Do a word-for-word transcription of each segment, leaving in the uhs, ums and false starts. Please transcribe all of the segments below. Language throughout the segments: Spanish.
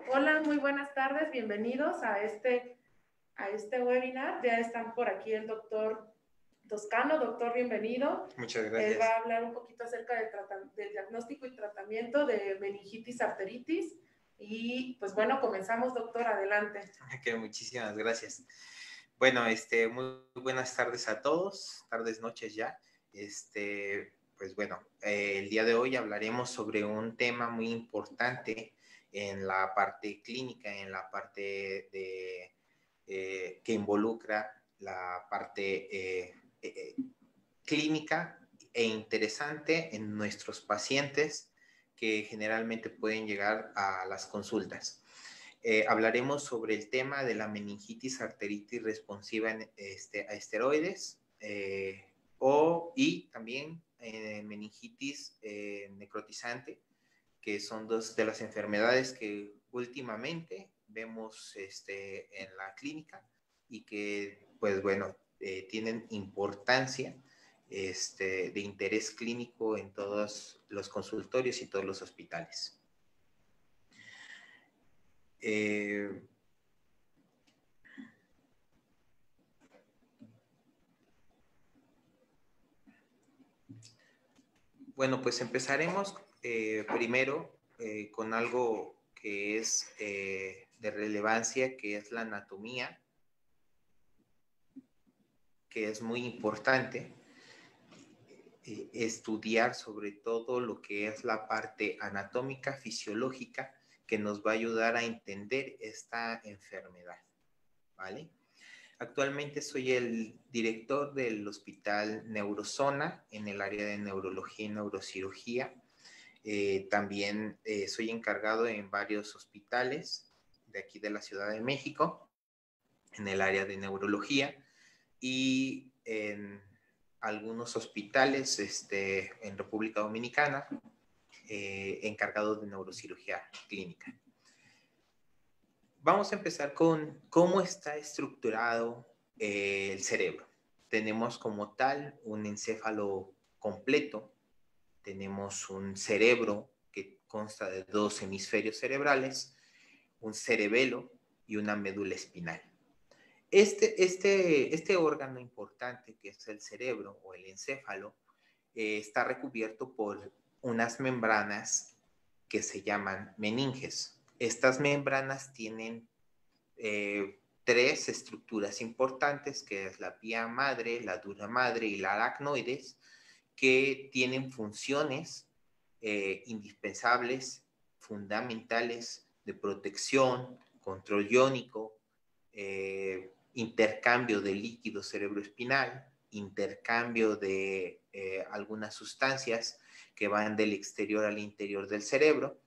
Hola, muy buenas tardes, bienvenidos a este, a este webinar. Ya están por aquí el doctor Toscano. Doctor, bienvenido. Muchas gracias. Él va a hablar un poquito acerca del, del diagnóstico y tratamiento de meningitis arteritis. Y pues bueno, comenzamos, doctor, adelante. Okay, muchísimas gracias. Bueno, este, muy buenas tardes a todos, tardes, noches ya. Este, pues bueno, eh, el día de hoy hablaremos sobre un tema muy importante en la parte clínica, en la parte de, eh, que involucra la parte eh, eh, clínica e interesante en nuestros pacientes que generalmente pueden llegar a las consultas. Eh, hablaremos sobre el tema de la meningitis arteritis responsiva en, este, a esteroides eh, o, y también eh, meningitis eh, necrotizante, que son dos de las enfermedades que últimamente vemos este, en la clínica y que, pues bueno, eh, tienen importancia este, de interés clínico en todos los consultorios y todos los hospitales. Eh, bueno, pues empezaremos eh, primero eh, con algo que es eh, de relevancia, que es la anatomía, que es muy importante eh, estudiar sobre todo lo que es la parte anatómica, fisiológica, que nos va a ayudar a entender esta enfermedad, ¿vale? Actualmente soy el director del Hospital Neurozona en el área de neurología y neurocirugía. Eh, también eh, soy encargado en varios hospitales de aquí de la Ciudad de México, en el área de neurología y en algunos hospitales este, en República Dominicana, eh, encargado de neurocirugía clínica. Vamos a empezar con cómo está estructurado eh, el cerebro. Tenemos como tal un encéfalo completo, tenemos un cerebro que consta de dos hemisferios cerebrales, un cerebelo y una médula espinal. Este, este, este órgano importante que es el cerebro o el encéfalo eh, está recubierto por unas membranas que se llaman meninges. Estas membranas tienen eh, tres estructuras importantes, que es la pía madre, la dura madre y la aracnoides, que tienen funciones eh, indispensables, fundamentales de protección, control iónico, eh, intercambio de líquido cerebroespinal, intercambio de eh, algunas sustancias que van del exterior al interior del cerebro.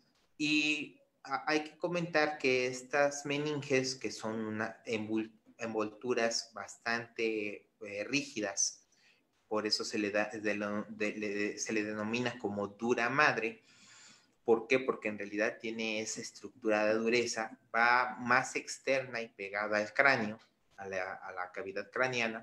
Y hay que comentar que estas meninges, que son una envolturas bastante eh, rígidas, por eso se le, da, de lo, de, de, se le denomina como dura madre. ¿Por qué? Porque en realidad tiene esa estructura de dureza, va más externa y pegada al cráneo, a la, a la cavidad craneana,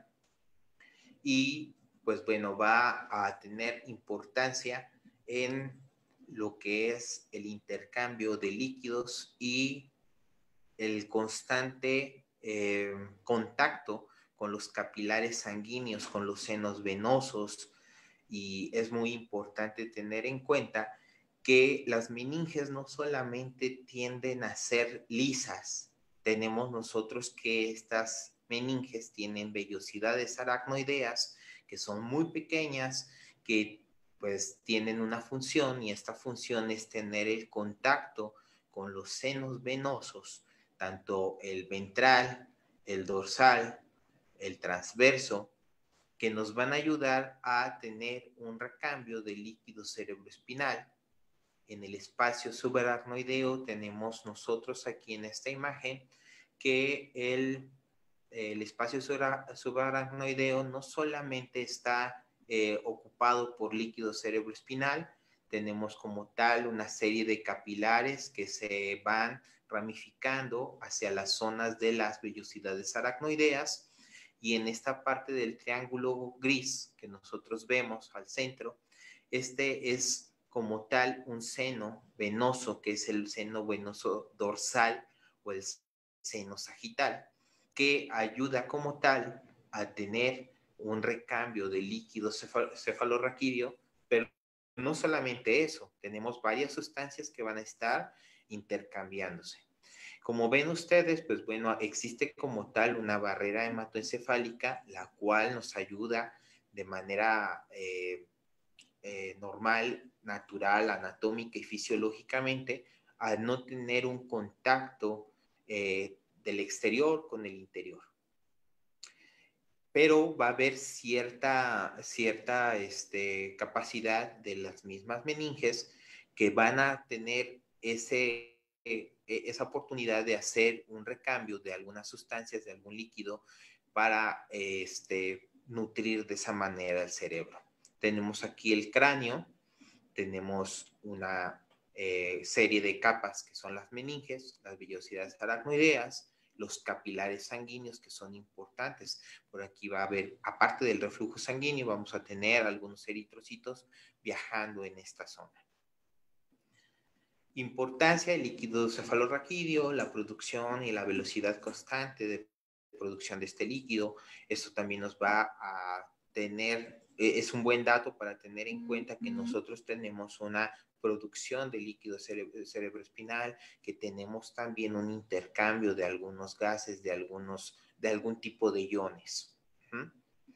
y pues bueno, va a tener importancia en lo que es el intercambio de líquidos y el constante eh, contacto con los capilares sanguíneos, con los senos venosos, y es muy importante tener en cuenta que las meninges no solamente tienden a ser lisas, tenemos nosotros que estas meninges tienen vellosidades aracnoideas que son muy pequeñas, que pues tienen una función, y esta función es tener el contacto con los senos venosos, tanto el ventral, el dorsal, el transverso, que nos van a ayudar a tener un recambio de líquido cerebroespinal. En el espacio subaracnoideo tenemos nosotros aquí en esta imagen que el, el espacio subaracnoideo no solamente está eh, ocupado por líquido cerebroespinal, tenemos como tal una serie de capilares que se van ramificando hacia las zonas de las vellosidades aracnoideas, y en esta parte del triángulo gris que nosotros vemos al centro, este es como tal un seno venoso, que es el seno venoso dorsal o el seno sagital, que ayuda como tal a tener un recambio de líquido cefalorraquídeo, pero no solamente eso, tenemos varias sustancias que van a estar intercambiándose. Como ven ustedes, pues bueno, existe como tal una barrera hematoencefálica, la cual nos ayuda de manera eh, eh, normal, natural, anatómica y fisiológicamente a no tener un contacto eh, del exterior con el interior. Pero va a haber cierta, cierta este, capacidad de las mismas meninges que van a tener ese, eh, esa oportunidad de hacer un recambio de algunas sustancias, de algún líquido, para este, nutrir de esa manera el cerebro. Tenemos aquí el cráneo, tenemos una eh, serie de capas que son las meninges, las vellosidades aracnoideas, los capilares sanguíneos que son importantes. Por aquí va a haber, aparte del reflujo sanguíneo, vamos a tener algunos eritrocitos viajando en esta zona. Importancia del líquido cefalorraquídeo, la producción y la velocidad constante de producción de este líquido. Esto también nos va a tener, es un buen dato para tener en cuenta que nosotros tenemos una producción de líquido cere cerebroespinal, que tenemos también un intercambio de algunos gases, de, algunos, de algún tipo de iones. ¿Mm?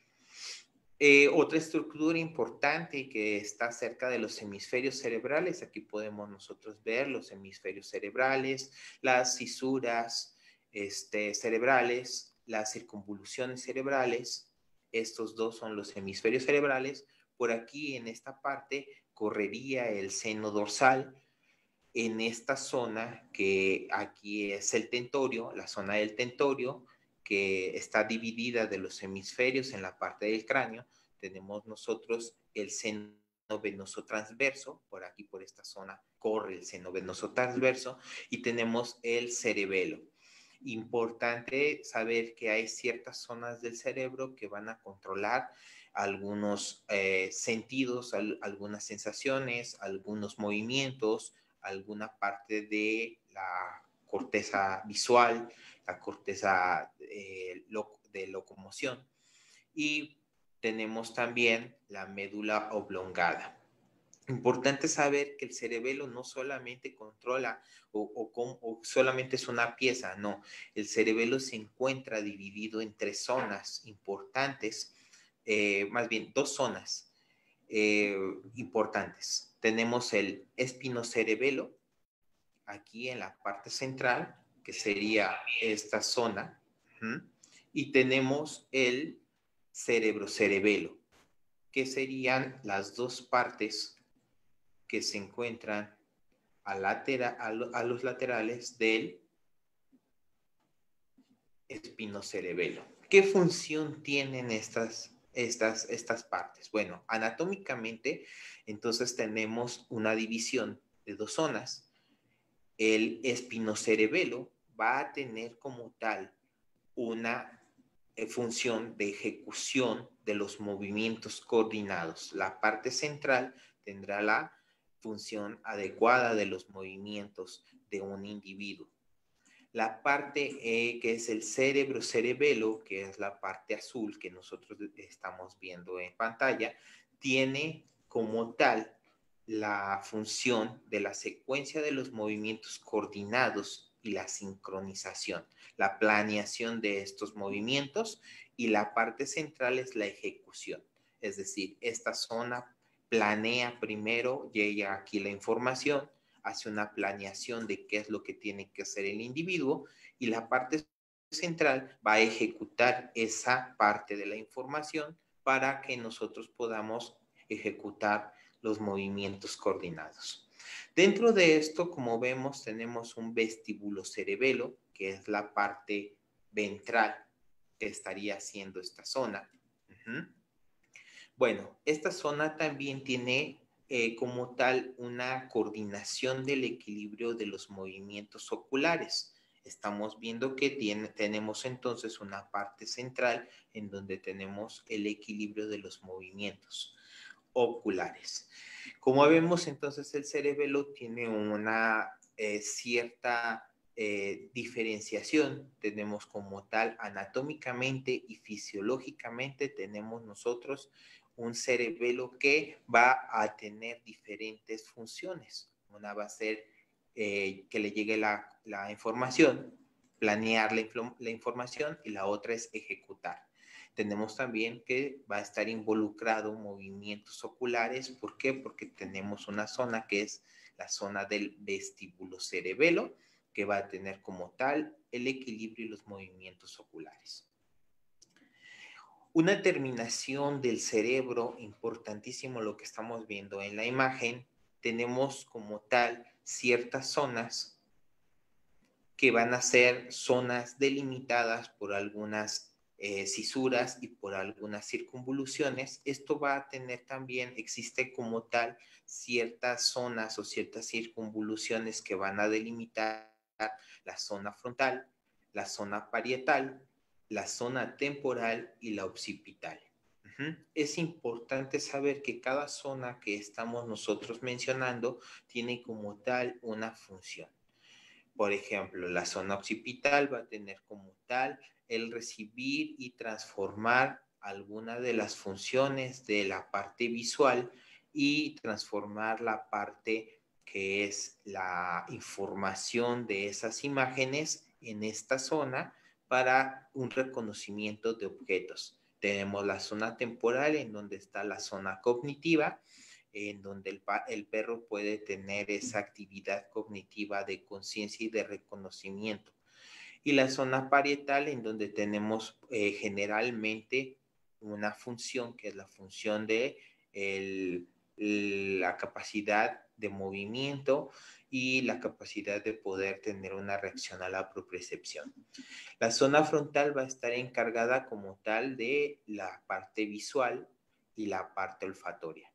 Eh, otra estructura importante que está cerca de los hemisferios cerebrales, aquí podemos nosotros ver los hemisferios cerebrales, las fisuras este, cerebrales, las circunvoluciones cerebrales. Estos dos son los hemisferios cerebrales. Por aquí en esta parte correría el seno dorsal. En esta zona que aquí es el tentorio, la zona del tentorio, que está dividida de los hemisferios en la parte del cráneo, tenemos nosotros el seno venoso transverso, por aquí por esta zona corre el seno venoso transverso, y tenemos el cerebelo. Importante saber que hay ciertas zonas del cerebro que van a controlar algunos eh, sentidos, al, algunas sensaciones, algunos movimientos, alguna parte de la corteza visual, la corteza eh, de locomoción. Y tenemos también la médula oblongada. Importante saber que el cerebelo no solamente controla o, o, o solamente es una pieza, no. El cerebelo se encuentra dividido en tres zonas importantes, eh, más bien dos zonas eh, importantes. Tenemos el espinocerebelo, aquí en la parte central, que sería esta zona, ¿sí? Y tenemos el cerebrocerebelo, que serían las dos partes que se encuentran a, latera, a, lo, a los laterales del espinocerebelo. ¿Qué función tienen estas, estas, estas partes? Bueno, anatómicamente, entonces tenemos una división de dos zonas. El espinocerebelo va a tener como tal una eh, función de ejecución de los movimientos coordinados. La parte central tendrá la función adecuada de los movimientos de un individuo. La parte eh, que es el cerebro-cerebelo, que es la parte azul que nosotros estamos viendo en pantalla, tiene como tal la función de la secuencia de los movimientos coordinados y la sincronización, la planeación de estos movimientos, y la parte central es la ejecución. Es decir, esta zona planea primero, llega aquí la información, hace una planeación de qué es lo que tiene que hacer el individuo, y la parte central va a ejecutar esa parte de la información para que nosotros podamos ejecutar los movimientos coordinados. Dentro de esto, como vemos, tenemos un vestíbulo cerebelo, que es la parte ventral que estaría haciendo esta zona. Uh-huh. Bueno, esta zona también tiene eh, como tal una coordinación del equilibrio de los movimientos oculares. Estamos viendo que tiene, tenemos entonces una parte central en donde tenemos el equilibrio de los movimientos. oculares. Como vemos, entonces el cerebelo tiene una eh, cierta eh, diferenciación. Tenemos como tal anatómicamente y fisiológicamente tenemos nosotros un cerebelo que va a tener diferentes funciones. Una va a ser eh, que le llegue la, la información, planear la, la información, y la otra es ejecutar. Tenemos también que va a estar involucrado movimientos oculares. ¿Por qué? Porque tenemos una zona que es la zona del vestíbulo cerebelo, que va a tener como tal el equilibrio y los movimientos oculares. Una terminación del cerebro, importantísimo lo que estamos viendo en la imagen, tenemos como tal ciertas zonas que van a ser zonas delimitadas por algunas Eh, cisuras y por algunas circunvoluciones. Esto va a tener también, existe como tal ciertas zonas o ciertas circunvoluciones que van a delimitar la zona frontal, la zona parietal, la zona temporal y la occipital. Uh-huh. Es importante saber que cada zona que estamos nosotros mencionando tiene como tal una función. Por ejemplo, la zona occipital va a tener como tal el recibir y transformar alguna de las funciones de la parte visual y transformar la parte que es la información de esas imágenes en esta zona para un reconocimiento de objetos. Tenemos la zona temporal, en donde está la zona cognitiva, en donde el, el perro puede tener esa actividad cognitiva de conciencia y de reconocimiento. Y la zona parietal, en donde tenemos eh, generalmente una función, que es la función de el, la capacidad de movimiento y la capacidad de poder tener una reacción a la propriocepción. La zona frontal va a estar encargada como tal de la parte visual y la parte olfatoria.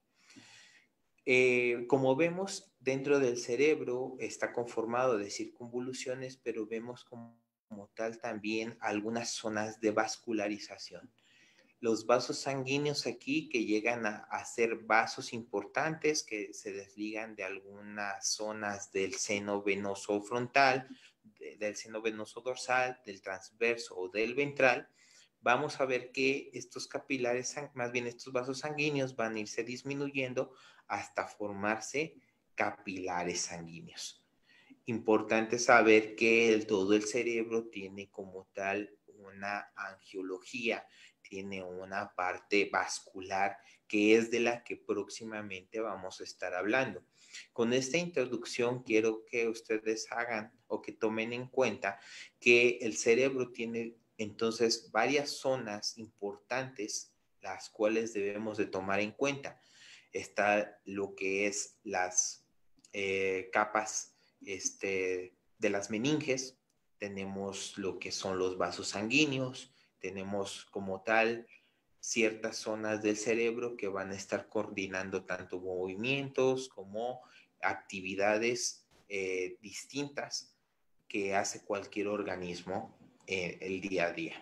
Eh, como vemos, dentro del cerebro está conformado de circunvoluciones, pero vemos como, como tal también algunas zonas de vascularización. Los vasos sanguíneos aquí, que llegan a, a ser vasos importantes que se desligan de algunas zonas del seno venoso frontal, de, del seno venoso dorsal, del transverso o del ventral. Vamos a ver que estos capilares, más bien estos vasos sanguíneos, van a irse disminuyendo hasta formarse capilares sanguíneos. Importante saber que el, todo el cerebro tiene como tal una angiología, tiene una parte vascular que es de la que próximamente vamos a estar hablando. Con esta introducción quiero que ustedes hagan o que tomen en cuenta que el cerebro tiene entonces varias zonas importantes, las cuales debemos de tomar en cuenta. Está lo que es las eh, capas este, de las meninges, tenemos lo que son los vasos sanguíneos, tenemos como tal ciertas zonas del cerebro que van a estar coordinando tanto movimientos como actividades eh, distintas que hace cualquier organismo eh, el día a día.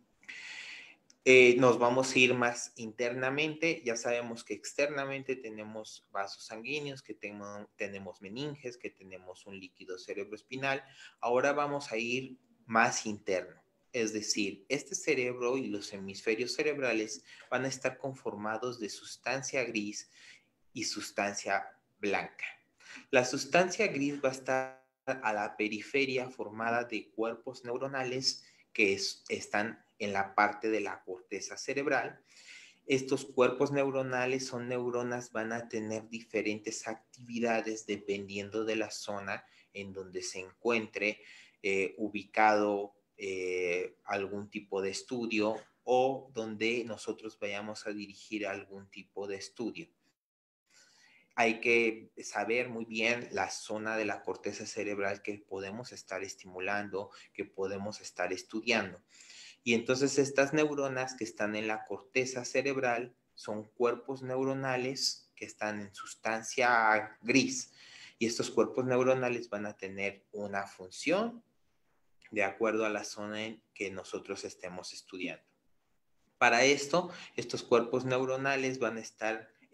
Eh, nos vamos a ir más internamente. Ya sabemos que externamente tenemos vasos sanguíneos, que tengo, tenemos meninges, que tenemos un líquido cerebroespinal. Ahora vamos a ir más interno. Es decir, este cerebro y los hemisferios cerebrales van a estar conformados de sustancia gris y sustancia blanca. La sustancia gris va a estar a la periferia, formada de cuerpos neuronales que es, están en la parte de la corteza cerebral. Estos cuerpos neuronales son neuronas, van a tener diferentes actividades dependiendo de la zona en donde se encuentre eh, ubicado eh, algún tipo de estudio o donde nosotros vayamos a dirigir algún tipo de estudio. Hay que saber muy bien la zona de la corteza cerebral que podemos estar estimulando, que podemos estar estudiando. Y entonces estas neuronas que están en la corteza cerebral son cuerpos neuronales que están en sustancia gris. Y estos cuerpos neuronales van a tener una función de acuerdo a la zona en que nosotros estemos estudiando. Para esto, estos cuerpos neuronales van a estar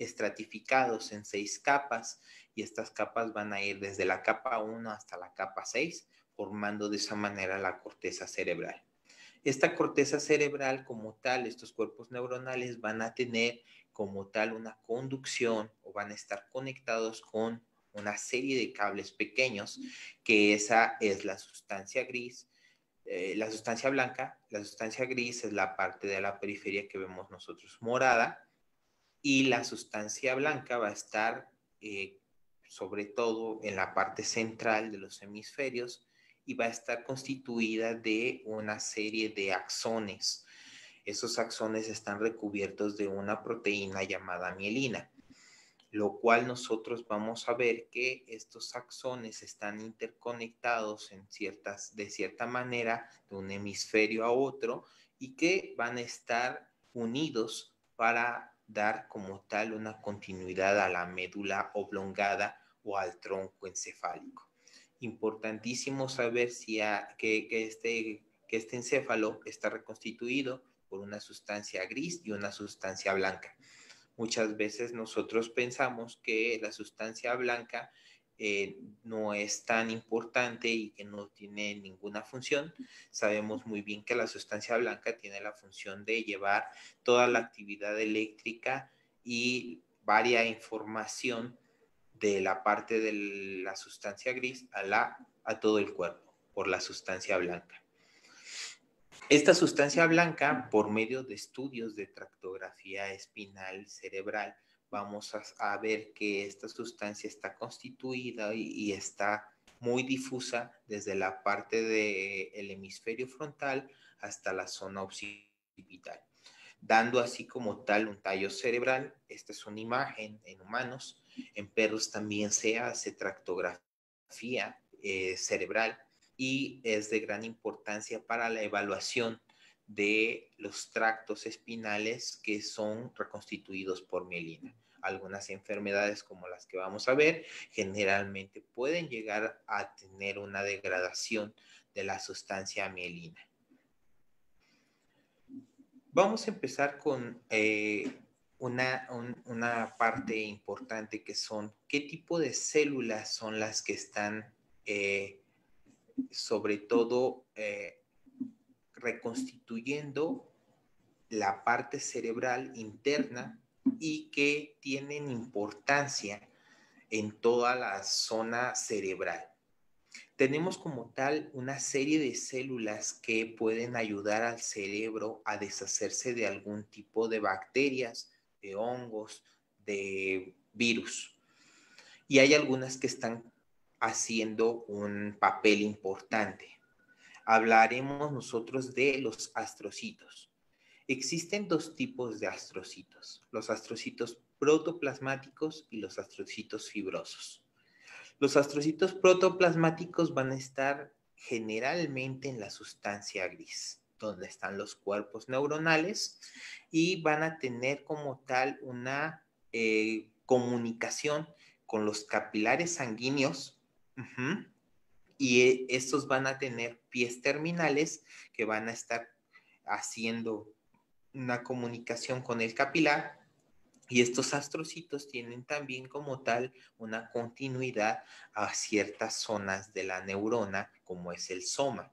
estratificados en seis capas y estas capas van a ir desde la capa uno hasta la capa seis, formando de esa manera la corteza cerebral. Esta corteza cerebral como tal, estos cuerpos neuronales van a tener como tal una conducción o van a estar conectados con una serie de cables pequeños, que esa es la sustancia gris, eh, la sustancia blanca. La sustancia gris es la parte de la periferia que vemos nosotros morada, y la sustancia blanca va a estar eh, sobre todo en la parte central de los hemisferios y va a estar constituida de una serie de axones. Esos axones están recubiertos de una proteína llamada mielina, lo cual nosotros vamos a ver que estos axones están interconectados en ciertas, de cierta manera de un hemisferio a otro y que van a estar unidos para dar como tal una continuidad a la médula oblongada o al tronco encefálico. Importantísimo saber si a, que, que, este, que este encéfalo está reconstituido por una sustancia gris y una sustancia blanca. Muchas veces nosotros pensamos que la sustancia blanca eh, no es tan importante y que no tiene ninguna función. Sabemos muy bien que la sustancia blanca tiene la función de llevar toda la actividad eléctrica y varia información de la parte de la sustancia gris a, la, a todo el cuerpo por la sustancia blanca. Esta sustancia blanca, por medio de estudios de tractografía espinal cerebral, vamos a, a ver que esta sustancia está constituida y, y está muy difusa desde la parte del hemisferio frontal hasta la zona occipital, dando así como tal un tallo cerebral. Esta es una imagen en humanos. En perros también se hace tractografía eh, cerebral y es de gran importancia para la evaluación de los tractos espinales que son reconstituidos por mielina. Algunas enfermedades como las que vamos a ver generalmente pueden llegar a tener una degradación de la sustancia mielina. Vamos a empezar con eh, una, un, una parte importante que son qué tipo de células son las que están eh, sobre todo eh, reconstituyendo la parte cerebral interna y que tienen importancia en toda la zona cerebral. Tenemos como tal una serie de células que pueden ayudar al cerebro a deshacerse de algún tipo de bacterias, de hongos, de virus. Y hay algunas que están haciendo un papel importante. Hablaremos nosotros de los astrocitos. Existen dos tipos de astrocitos, los astrocitos protoplasmáticos y los astrocitos fibrosos. Los astrocitos protoplasmáticos van a estar generalmente en la sustancia gris, donde están los cuerpos neuronales, y van a tener como tal una eh, comunicación con los capilares sanguíneos, uh-huh, y estos van a tener pies terminales que van a estar haciendo una comunicación con el capilar. Y estos astrocitos tienen también como tal una continuidad a ciertas zonas de la neurona, como es el soma.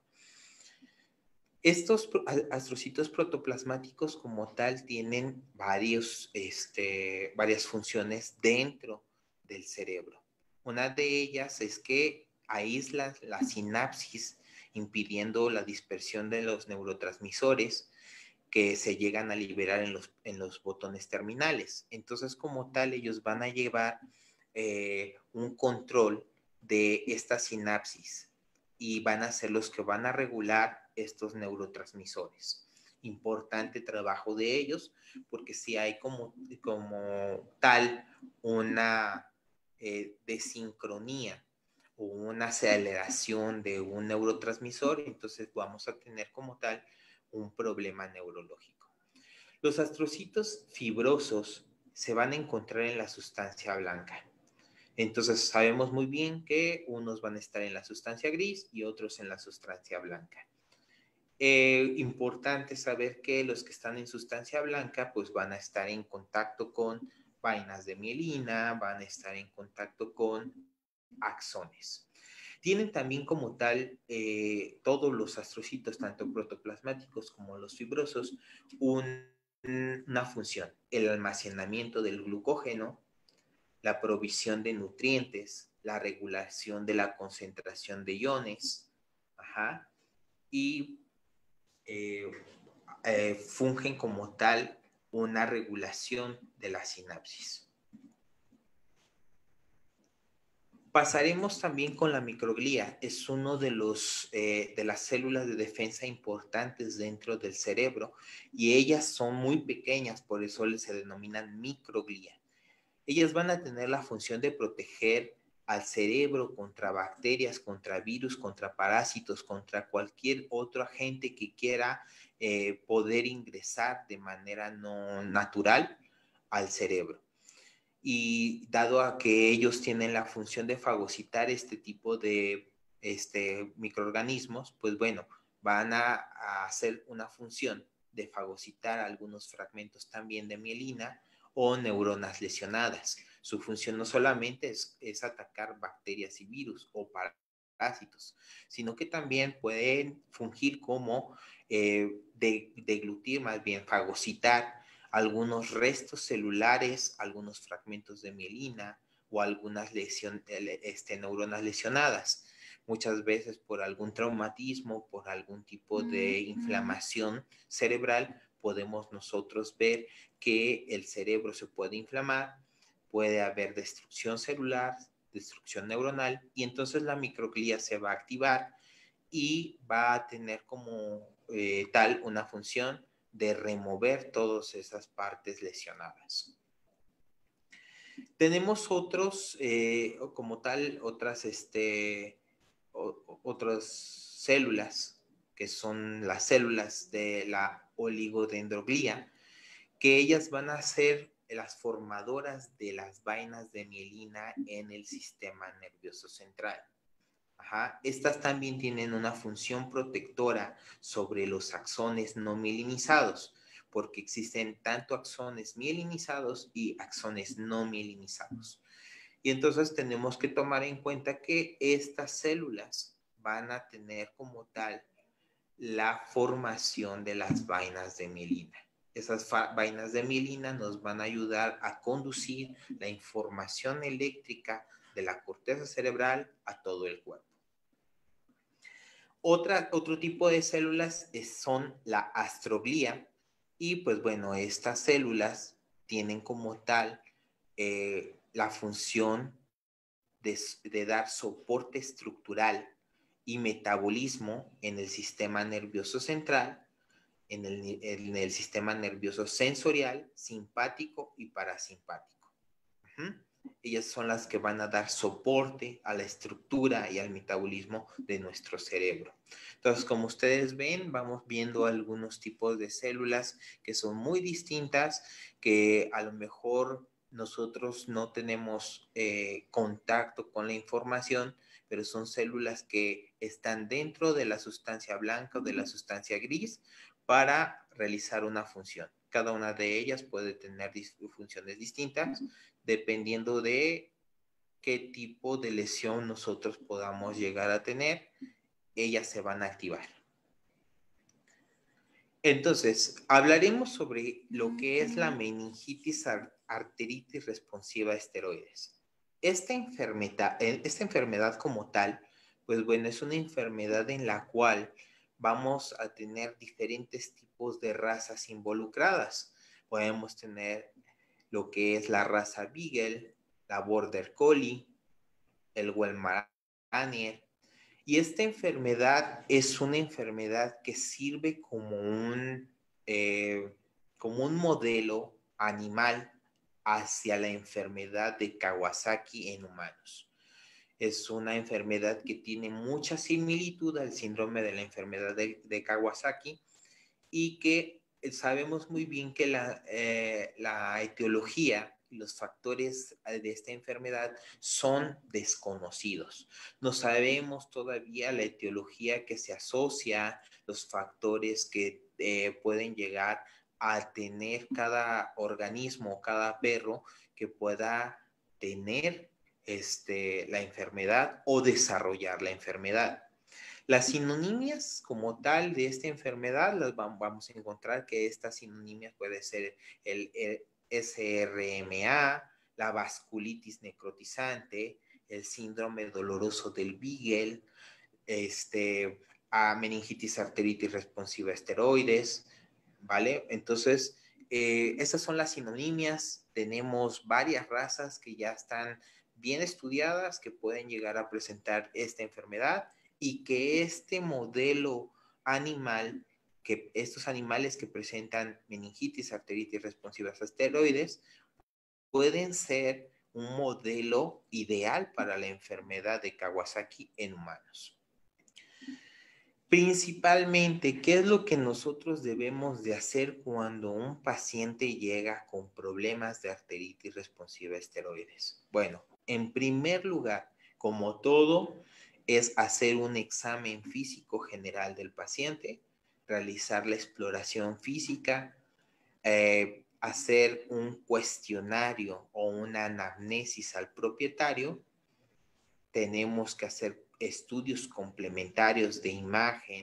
Estos astrocitos protoplasmáticos como tal tienen varios, este, varias funciones dentro del cerebro. Una de ellas es que aíslan la sinapsis, impidiendo la dispersión de los neurotransmisores que se llegan a liberar en los, en los botones terminales. Entonces, como tal, ellos van a llevar eh, un control de esta sinapsis y van a ser los que van a regular estos neurotransmisores. Importante trabajo de ellos, porque si hay como, como tal una eh, desincronía o una aceleración de un neurotransmisor, entonces vamos a tener como tal un problema neurológico. Los astrocitos fibrosos se van a encontrar en la sustancia blanca. Entonces sabemos muy bien que unos van a estar en la sustancia gris y otros en la sustancia blanca. Eh, importante saber que los que están en sustancia blanca pues van a estar en contacto con vainas de mielina, van a estar en contacto con axones. Tienen también como tal eh, todos los astrocitos, tanto protoplasmáticos como los fibrosos, un, una función: el almacenamiento del glucógeno, la provisión de nutrientes, la regulación de la concentración de iones, ajá, y eh, eh, fungen como tal una regulación de la sinapsis. Pasaremos también con la microglía. Es uno de, los, eh, de las células de defensa importantes dentro del cerebro y ellas son muy pequeñas, por eso se denominan microglía. Ellas van a tener la función de proteger al cerebro contra bacterias, contra virus, contra parásitos, contra cualquier otro agente que quiera eh, poder ingresar de manera no natural al cerebro. Y dado a que ellos tienen la función de fagocitar este tipo de este, microorganismos, pues bueno, van a, a hacer una función de fagocitar algunos fragmentos también de mielina o neuronas lesionadas. Su función no solamente es, es atacar bacterias y virus o parásitos, sino que también pueden fungir como eh, de, deglutir, más bien fagocitar algunos restos celulares, algunos fragmentos de mielina o algunas lesion, este, neuronas lesionadas, muchas veces por algún traumatismo, por algún tipo de inflamación cerebral. Podemos nosotros ver que el cerebro se puede inflamar, puede haber destrucción celular, destrucción neuronal, y entonces la microglía se va a activar y va a tener como eh, tal una función de remover todas esas partes lesionadas. Tenemos otros, eh, como tal, otras, este, o, otras células, que son las células de la oligodendroglía, que ellas van a ser las formadoras de las vainas de mielina en el sistema nervioso central. Ajá. Estas también tienen una función protectora sobre los axones no mielinizados, porque existen tanto axones mielinizados y axones no mielinizados. Y entonces tenemos que tomar en cuenta que estas células van a tener como tal la formación de las vainas de mielina. Esas vainas de mielina nos van a ayudar a conducir la información eléctrica de la corteza cerebral a todo el cuerpo. Otra, otro tipo de células es, son la astroglía, y pues bueno, estas células tienen como tal eh, la función de, de dar soporte estructural y metabolismo en el sistema nervioso central, en el, en el sistema nervioso sensorial, simpático y parasimpático. Uh-huh. Ellas son las que van a dar soporte a la estructura y al metabolismo de nuestro cerebro. Entonces, como ustedes ven, vamos viendo algunos tipos de células que son muy distintas, que a lo mejor nosotros no tenemos eh, contacto con la información, pero son células que están dentro de la sustancia blanca o de la sustancia gris para realizar una función. Cada una de ellas puede tener funciones distintas dependiendo de qué tipo de lesión nosotros podamos llegar a tener. Ellas se van a activar. Entonces, hablaremos sobre lo que es la meningitis arteritis responsiva a esteroides. Esta enfermedad, esta enfermedad como tal, pues bueno, es una enfermedad en la cual vamos a tener diferentes tipos de razas involucradas. Podemos tener lo que es la raza Beagle, la Border Collie, el Weimaraner. Y esta enfermedad es una enfermedad que sirve como un, eh, como un modelo animal hacia la enfermedad de Kawasaki en humanos. Es una enfermedad que tiene mucha similitud al síndrome de la enfermedad de, de Kawasaki, y que sabemos muy bien que la, eh, la etiología y los factores de esta enfermedad son desconocidos. No sabemos todavía la etiología que se asocia, los factores que eh, pueden llegar a tener cada organismo, cada perro que pueda tener este, la enfermedad o desarrollar la enfermedad. Las sinonimias como tal de esta enfermedad las vamos a encontrar que estas sinonimias puede ser el, el S R M A, la vasculitis necrotizante, el síndrome doloroso del Beagle, este, a meningitis arteritis responsiva a esteroides, ¿vale? Entonces, eh, estas son las sinonimias. Tenemos varias razas que ya están bien estudiadas que pueden llegar a presentar esta enfermedad y que este modelo animal, que estos animales que presentan meningitis arteritis responsivas a esteroides, pueden ser un modelo ideal para la enfermedad de Kawasaki en humanos. Principalmente, ¿qué es lo que nosotros debemos de hacer cuando un paciente llega con problemas de arteritis responsiva a esteroides? Bueno, en primer lugar, como todo, es hacer un examen físico general del paciente, realizar la exploración física, eh, hacer un cuestionario o una anamnesis al propietario. Tenemos que hacer estudios complementarios de imagen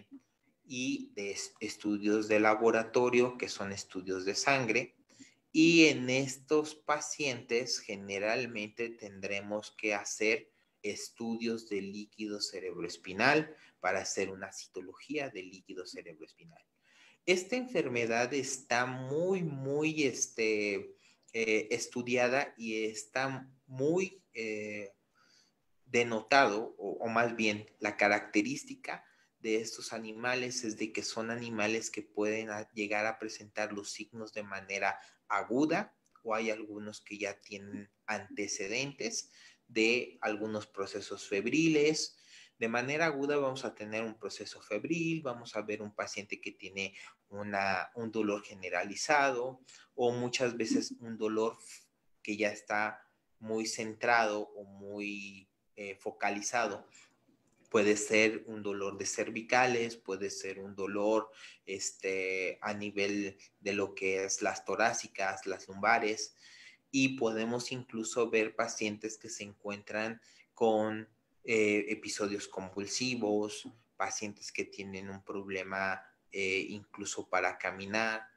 y de estudios de laboratorio, que son estudios de sangre. Y en estos pacientes generalmente tendremos que hacer estudios de líquido cerebroespinal para hacer una citología de líquido cerebroespinal. Esta enfermedad está muy, muy este, eh, estudiada y está muy eh, denotado, o, o más bien la característica de estos animales es de que son animales que pueden a, llegar a presentar los signos de manera aguda, o hay algunos que ya tienen antecedentes de algunos procesos febriles. De manera aguda vamos a tener un proceso febril, vamos a ver un paciente que tiene una, un dolor generalizado o muchas veces un dolor que ya está muy centrado o muy eh, focalizado. Puede ser un dolor de cervicales, puede ser un dolor este, a nivel de lo que es las torácicas, las lumbares, y podemos incluso ver pacientes que se encuentran con eh, episodios convulsivos, pacientes que tienen un problema eh, incluso para caminar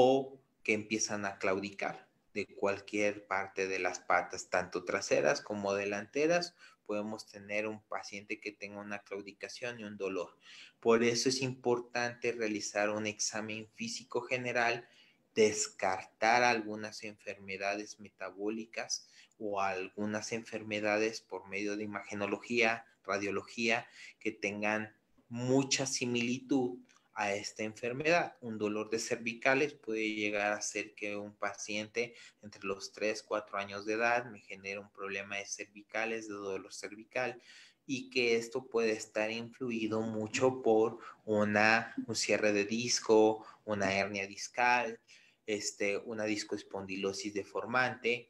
o que empiezan a claudicar de cualquier parte de las patas, tanto traseras como delanteras. Podemos tener un paciente que tenga una claudicación y un dolor. Por eso es importante realizar un examen físico general, descartar algunas enfermedades metabólicas o algunas enfermedades por medio de imagenología, radiología, que tengan mucha similitud a esta enfermedad. Un dolor de cervicales puede llegar a ser que un paciente entre los tres, cuatro años de edad me genere un problema de cervicales, de dolor cervical, y que esto puede estar influido mucho por una, un cierre de disco, una hernia discal, este, una discoespondilosis deformante.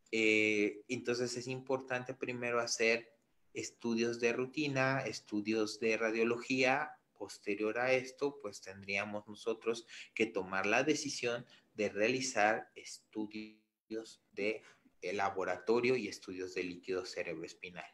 Eh, entonces es importante primero hacer estudios de rutina, estudios de radiología. Posterior a esto, pues tendríamos nosotros que tomar la decisión de realizar estudios de laboratorio y estudios de líquido cerebroespinal.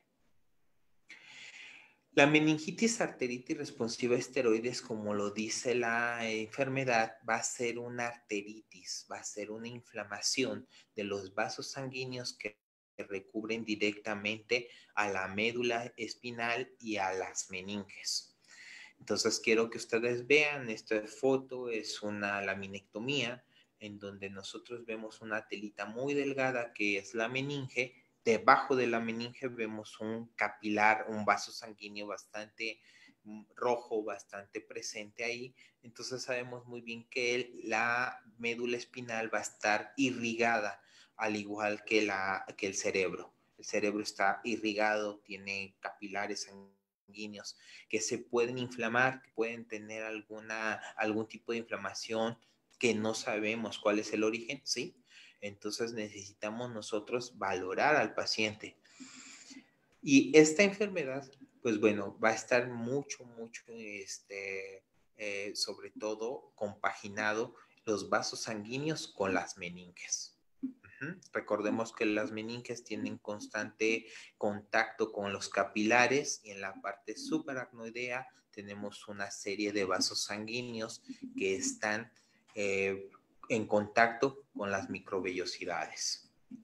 La meningitis arteritis responsiva a esteroides, como lo dice la enfermedad, va a ser una arteritis, va a ser una inflamación de los vasos sanguíneos que recubren directamente a la médula espinal y a las meninges. Entonces quiero que ustedes vean, esta foto es una laminectomía en donde nosotros vemos una telita muy delgada que es la meninge. Debajo de la meninge vemos un capilar, un vaso sanguíneo bastante rojo, bastante presente ahí. Entonces sabemos muy bien que el, la médula espinal va a estar irrigada, al igual que, la, que el cerebro. El cerebro está irrigado, tiene capilares sanguíneos que se pueden inflamar, que pueden tener alguna, algún tipo de inflamación que no sabemos cuál es el origen, ¿sí? Entonces necesitamos nosotros valorar al paciente. Y esta enfermedad, pues bueno, va a estar mucho, mucho, este, eh, sobre todo compaginado los vasos sanguíneos con las meninges. Uh-huh. Recordemos que las meninges tienen constante contacto con los capilares y en la parte subaracnoidea tenemos una serie de vasos sanguíneos que están eh, en contacto con las microvellosidades.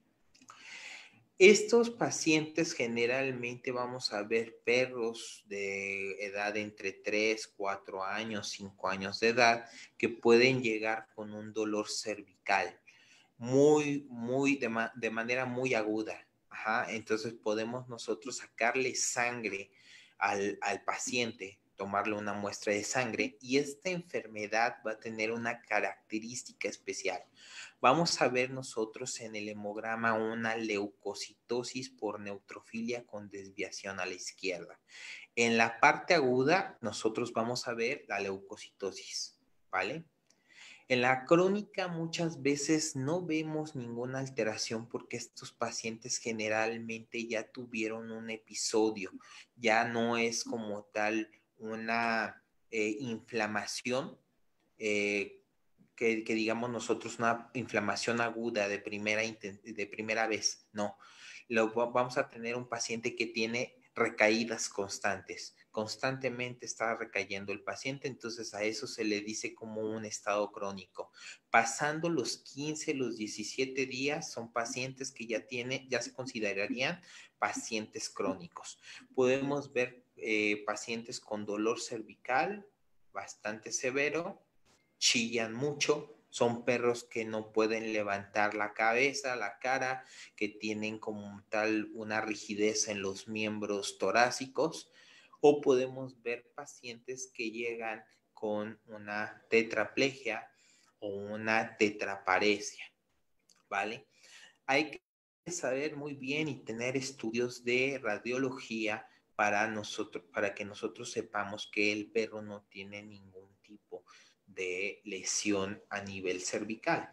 Estos pacientes generalmente vamos a ver perros de edad entre tres, cuatro años, cinco años de edad que pueden llegar con un dolor cervical muy, muy, de, ma de manera muy aguda. Ajá. Entonces podemos nosotros sacarle sangre al, al paciente, tomarle una muestra de sangre y esta enfermedad va a tener una característica especial. Vamos a ver nosotros en el hemograma una leucocitosis por neutrofilia con desviación a la izquierda. En la parte aguda nosotros vamos a ver la leucocitosis, ¿vale? En la crónica muchas veces no vemos ninguna alteración porque estos pacientes generalmente ya tuvieron un episodio, ya no es como tal una eh, inflamación, eh, que, que digamos nosotros una inflamación aguda de primera, de primera vez, no. Lo, vamos a tener un paciente que tiene recaídas constantes, constantemente está recayendo el paciente, entonces a eso se le dice como un estado crónico. Pasando los quince, los diecisiete días, son pacientes que ya tienen, ya se considerarían pacientes crónicos. Podemos ver eh, pacientes con dolor cervical bastante severo, chillan mucho, son perros que no pueden levantar la cabeza, la cara, que tienen como tal una rigidez en los miembros torácicos, o podemos ver pacientes que llegan con una tetraplegia o una tetraparesia, ¿vale? Hay que saber muy bien y tener estudios de radiología para nosotros, para que nosotros sepamos que el perro no tiene ningún tipo de lesión a nivel cervical.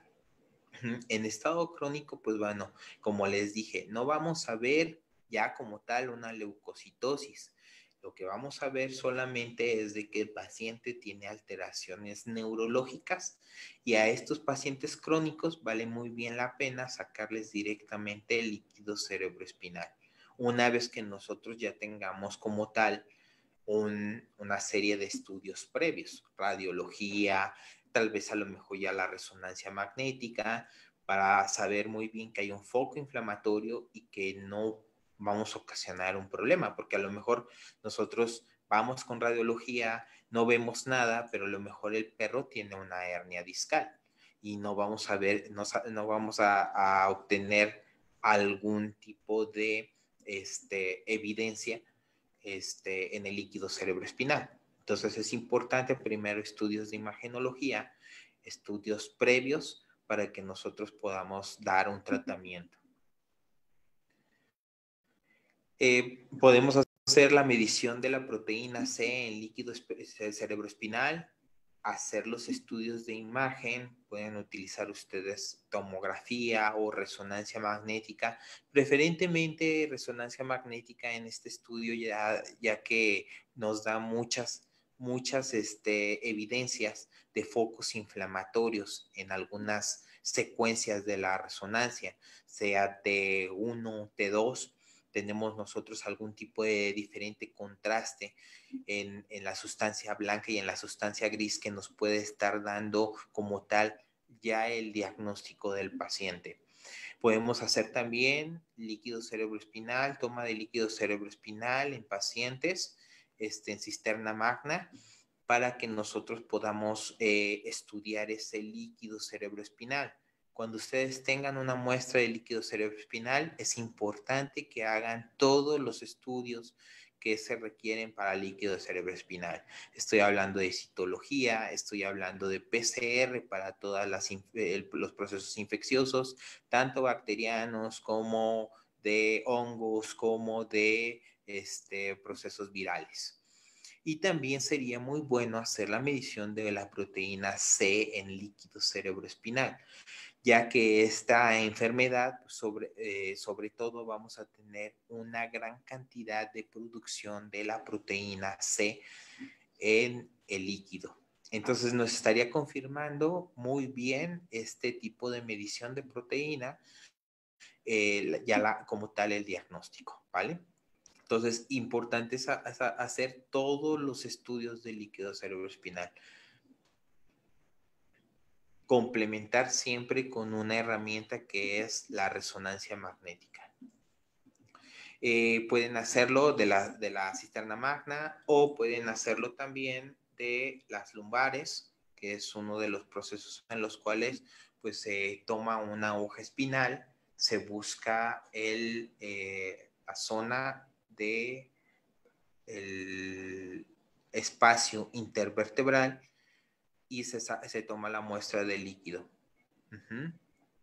En estado crónico, pues bueno, como les dije, no vamos a ver ya como tal una leucocitosis. Lo que vamos a ver solamente es de que el paciente tiene alteraciones neurológicas y a estos pacientes crónicos vale muy bien la pena sacarles directamente el líquido cerebroespinal. Una vez que nosotros ya tengamos como tal un, una serie de estudios previos, radiología, tal vez a lo mejor ya la resonancia magnética, para saber muy bien que hay un foco inflamatorio y que no vamos a ocasionar un problema, porque a lo mejor nosotros vamos con radiología, no vemos nada, pero a lo mejor el perro tiene una hernia discal y no vamos a ver, no, no vamos a, a obtener algún tipo de este, evidencia este, en el líquido cerebroespinal. Entonces es importante primero estudios de imagenología, estudios previos para que nosotros podamos dar un tratamiento. Eh, podemos hacer la medición de la proteína C en líquido cerebroespinal, hacer los estudios de imagen, pueden utilizar ustedes tomografía o resonancia magnética, preferentemente resonancia magnética en este estudio ya, ya que nos da muchas, muchas este, evidencias de focos inflamatorios en algunas secuencias de la resonancia, sea T uno, T dos, tenemos nosotros algún tipo de diferente contraste en, en la sustancia blanca y en la sustancia gris que nos puede estar dando como tal ya el diagnóstico del paciente. Podemos hacer también líquido cerebroespinal, toma de líquido cerebroespinal en pacientes este, en cisterna magna para que nosotros podamos eh, estudiar ese líquido cerebroespinal. Cuando ustedes tengan una muestra de líquido cerebroespinal, es importante que hagan todos los estudios que se requieren para líquido cerebroespinal. Estoy hablando de citología, estoy hablando de P C R para todos los procesos infecciosos, tanto bacterianos como de hongos, como de este, procesos virales. Y también sería muy bueno hacer la medición de la proteína C en líquido cerebroespinal, ya que esta enfermedad, sobre, eh, sobre todo vamos a tener una gran cantidad de producción de la proteína C en el líquido. Entonces nos estaría confirmando muy bien este tipo de medición de proteína, eh, ya la, como tal el diagnóstico, ¿vale? Entonces, importante es, a, es a hacer todos los estudios de líquido cerebroespinal. Complementar siempre con una herramienta que es la resonancia magnética. Eh, pueden hacerlo de la, de la cisterna magna o pueden hacerlo también de las lumbares, que es uno de los procesos en los cuales pues se toma una hoja espinal, se busca el, eh, la zona de el espacio intervertebral y se, se toma la muestra de líquido. Uh-huh.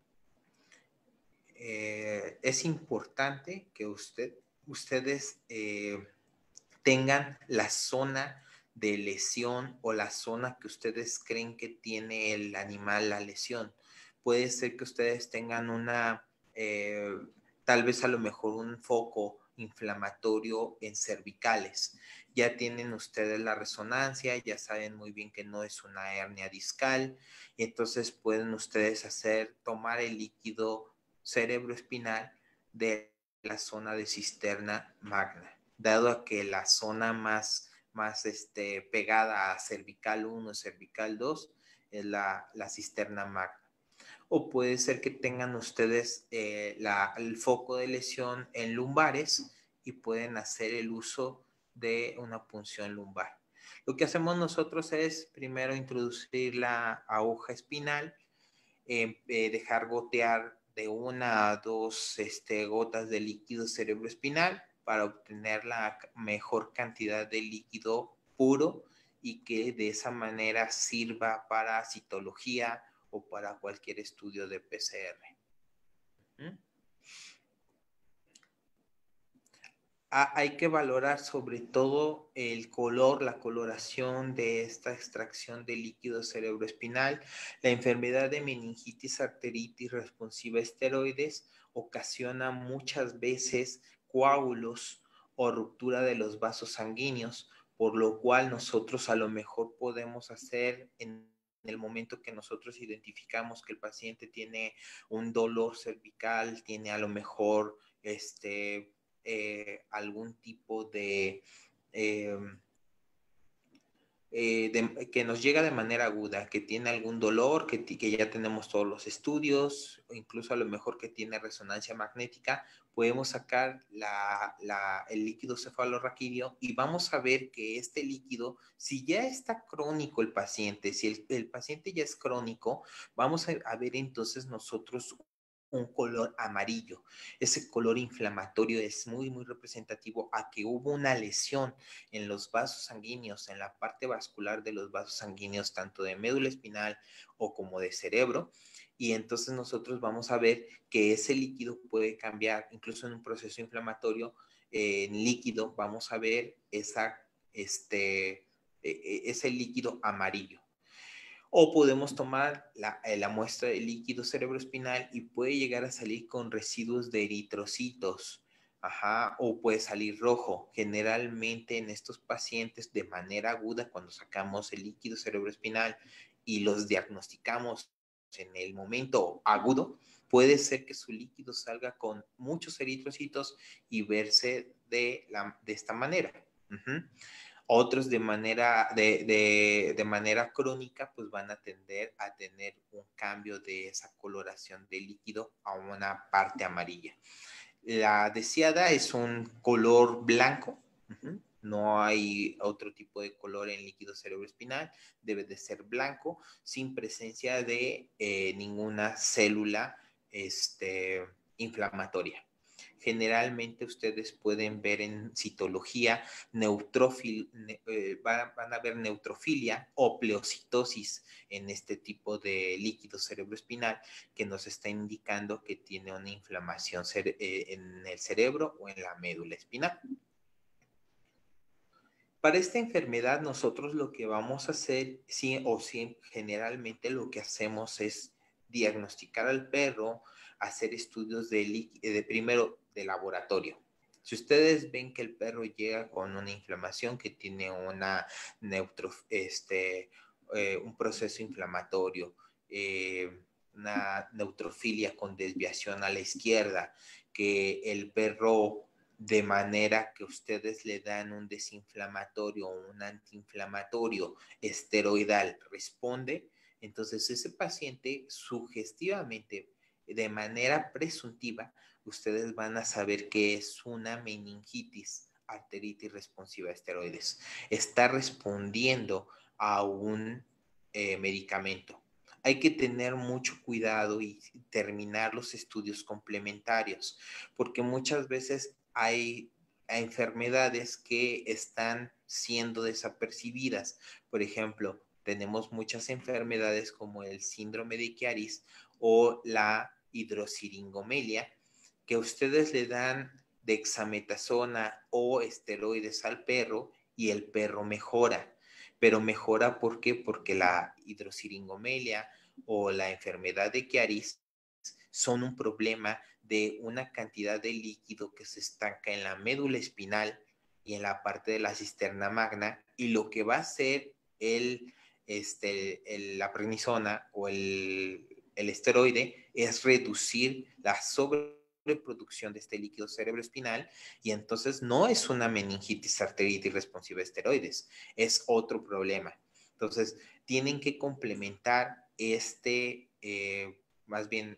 Eh, es importante que usted, ustedes eh, tengan la zona de lesión o la zona que ustedes creen que tiene el animal la lesión. Puede ser que ustedes tengan una, eh, tal vez a lo mejor un foco inflamatorio en cervicales. Ya tienen ustedes la resonancia, ya saben muy bien que no es una hernia discal, y entonces pueden ustedes hacer, tomar el líquido cerebroespinal de la zona de cisterna magna, dado a que la zona más, más este, pegada a cervical uno, cervical dos, es la, la cisterna magna. O puede ser que tengan ustedes eh, la, el foco de lesión en lumbares y pueden hacer el uso de una punción lumbar. Lo que hacemos nosotros es primero introducir la aguja espinal, eh, eh, dejar gotear de una a dos este, gotas de líquido cerebroespinal para obtener la mejor cantidad de líquido puro y que de esa manera sirva para citología o para cualquier estudio de P C R. ¿Mm? Ah, hay que valorar sobre todo el color, la coloración de esta extracción de líquido cerebroespinal. La enfermedad de meningitis arteritis responsiva a esteroides ocasiona muchas veces coágulos o ruptura de los vasos sanguíneos, por lo cual nosotros a lo mejor podemos hacer en el momento que nosotros identificamos que el paciente tiene un dolor cervical, tiene a lo mejor este Eh, algún tipo de, eh, eh, de, que nos llega de manera aguda, que tiene algún dolor, que, que ya tenemos todos los estudios, o incluso a lo mejor que tiene resonancia magnética, podemos sacar la, la, el líquido cefalorraquídeo y vamos a ver que este líquido, si ya está crónico el paciente, si el, el paciente ya es crónico, vamos a, a ver entonces nosotros un color amarillo. Ese color inflamatorio es muy, muy representativo a que hubo una lesión en los vasos sanguíneos, en la parte vascular de los vasos sanguíneos, tanto de médula espinal o como de cerebro. Y entonces nosotros vamos a ver que ese líquido puede cambiar, incluso en un proceso inflamatorio, eh, en líquido, vamos a ver esa, este, eh, ese líquido amarillo. O podemos tomar la, la muestra de líquido cerebroespinal y puede llegar a salir con residuos de eritrocitos, ajá, o puede salir rojo. Generalmente en estos pacientes de manera aguda, cuando sacamos el líquido cerebroespinal y los diagnosticamos en el momento agudo, puede ser que su líquido salga con muchos eritrocitos y verse de, la, de esta manera. Uh-huh. Otros de manera, de, de, de manera crónica pues van a tender a tener un cambio de esa coloración de líquido a una parte amarilla. La deseada es un color blanco, uh-huh. No hay otro tipo de color en líquido cerebroespinal, debe de ser blanco, sin presencia de eh, ninguna célula este, inflamatoria. Generalmente ustedes pueden ver en citología neutrófil, eh, van, van a ver neutrofilia o pleocitosis en este tipo de líquido cerebroespinal que nos está indicando que tiene una inflamación cere- eh, en el cerebro o en la médula espinal. Para esta enfermedad nosotros lo que vamos a hacer, sí, o sí, generalmente lo que hacemos es diagnosticar al perro, hacer estudios de, de primero de laboratorio. Si ustedes ven que el perro llega con una inflamación, que tiene una neutro, este, eh, un proceso inflamatorio, eh, una neutrofilia con desviación a la izquierda, que el perro, de manera que ustedes le dan un desinflamatorio o un antiinflamatorio esteroidal, responde, entonces ese paciente sugestivamente, de manera presuntiva, ustedes van a saber que es una meningitis arteritis responsiva a esteroides. Está respondiendo a un eh, medicamento. Hay que tener mucho cuidado y terminar los estudios complementarios, porque muchas veces hay enfermedades que están siendo desapercibidas. Por ejemplo, tenemos muchas enfermedades como el síndrome de Chiari o la hidrosiringomelia, que ustedes le dan dexametasona o esteroides al perro y el perro mejora. Pero mejora, ¿por qué? Porque la hidrosiringomelia o la enfermedad de Chiari son un problema de una cantidad de líquido que se estanca en la médula espinal y en la parte de la cisterna magna, y lo que va a hacer el, este, el, la prednisona o el, el esteroide es reducir la sobreproducción de este líquido cerebroespinal, y entonces no es una meningitis arteritis responsiva a esteroides, es otro problema. Entonces, tienen que complementar este, eh, más bien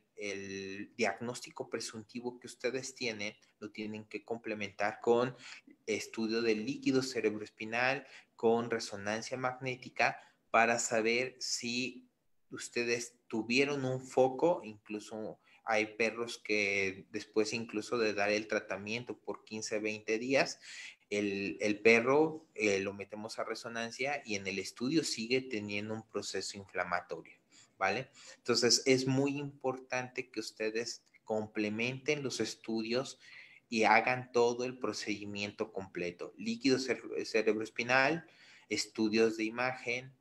el diagnóstico presuntivo que ustedes tienen, lo tienen que complementar con estudio del líquido cerebroespinal, con resonancia magnética, para saber si ustedes tuvieron un foco. Incluso hay perros que después incluso de dar el tratamiento por quince, veinte días, el, el perro eh, lo metemos a resonancia y en el estudio sigue teniendo un proceso inflamatorio, ¿vale? Entonces es muy importante que ustedes complementen los estudios y hagan todo el procedimiento completo. Líquido cere- cerebroespinal, estudios de imagen,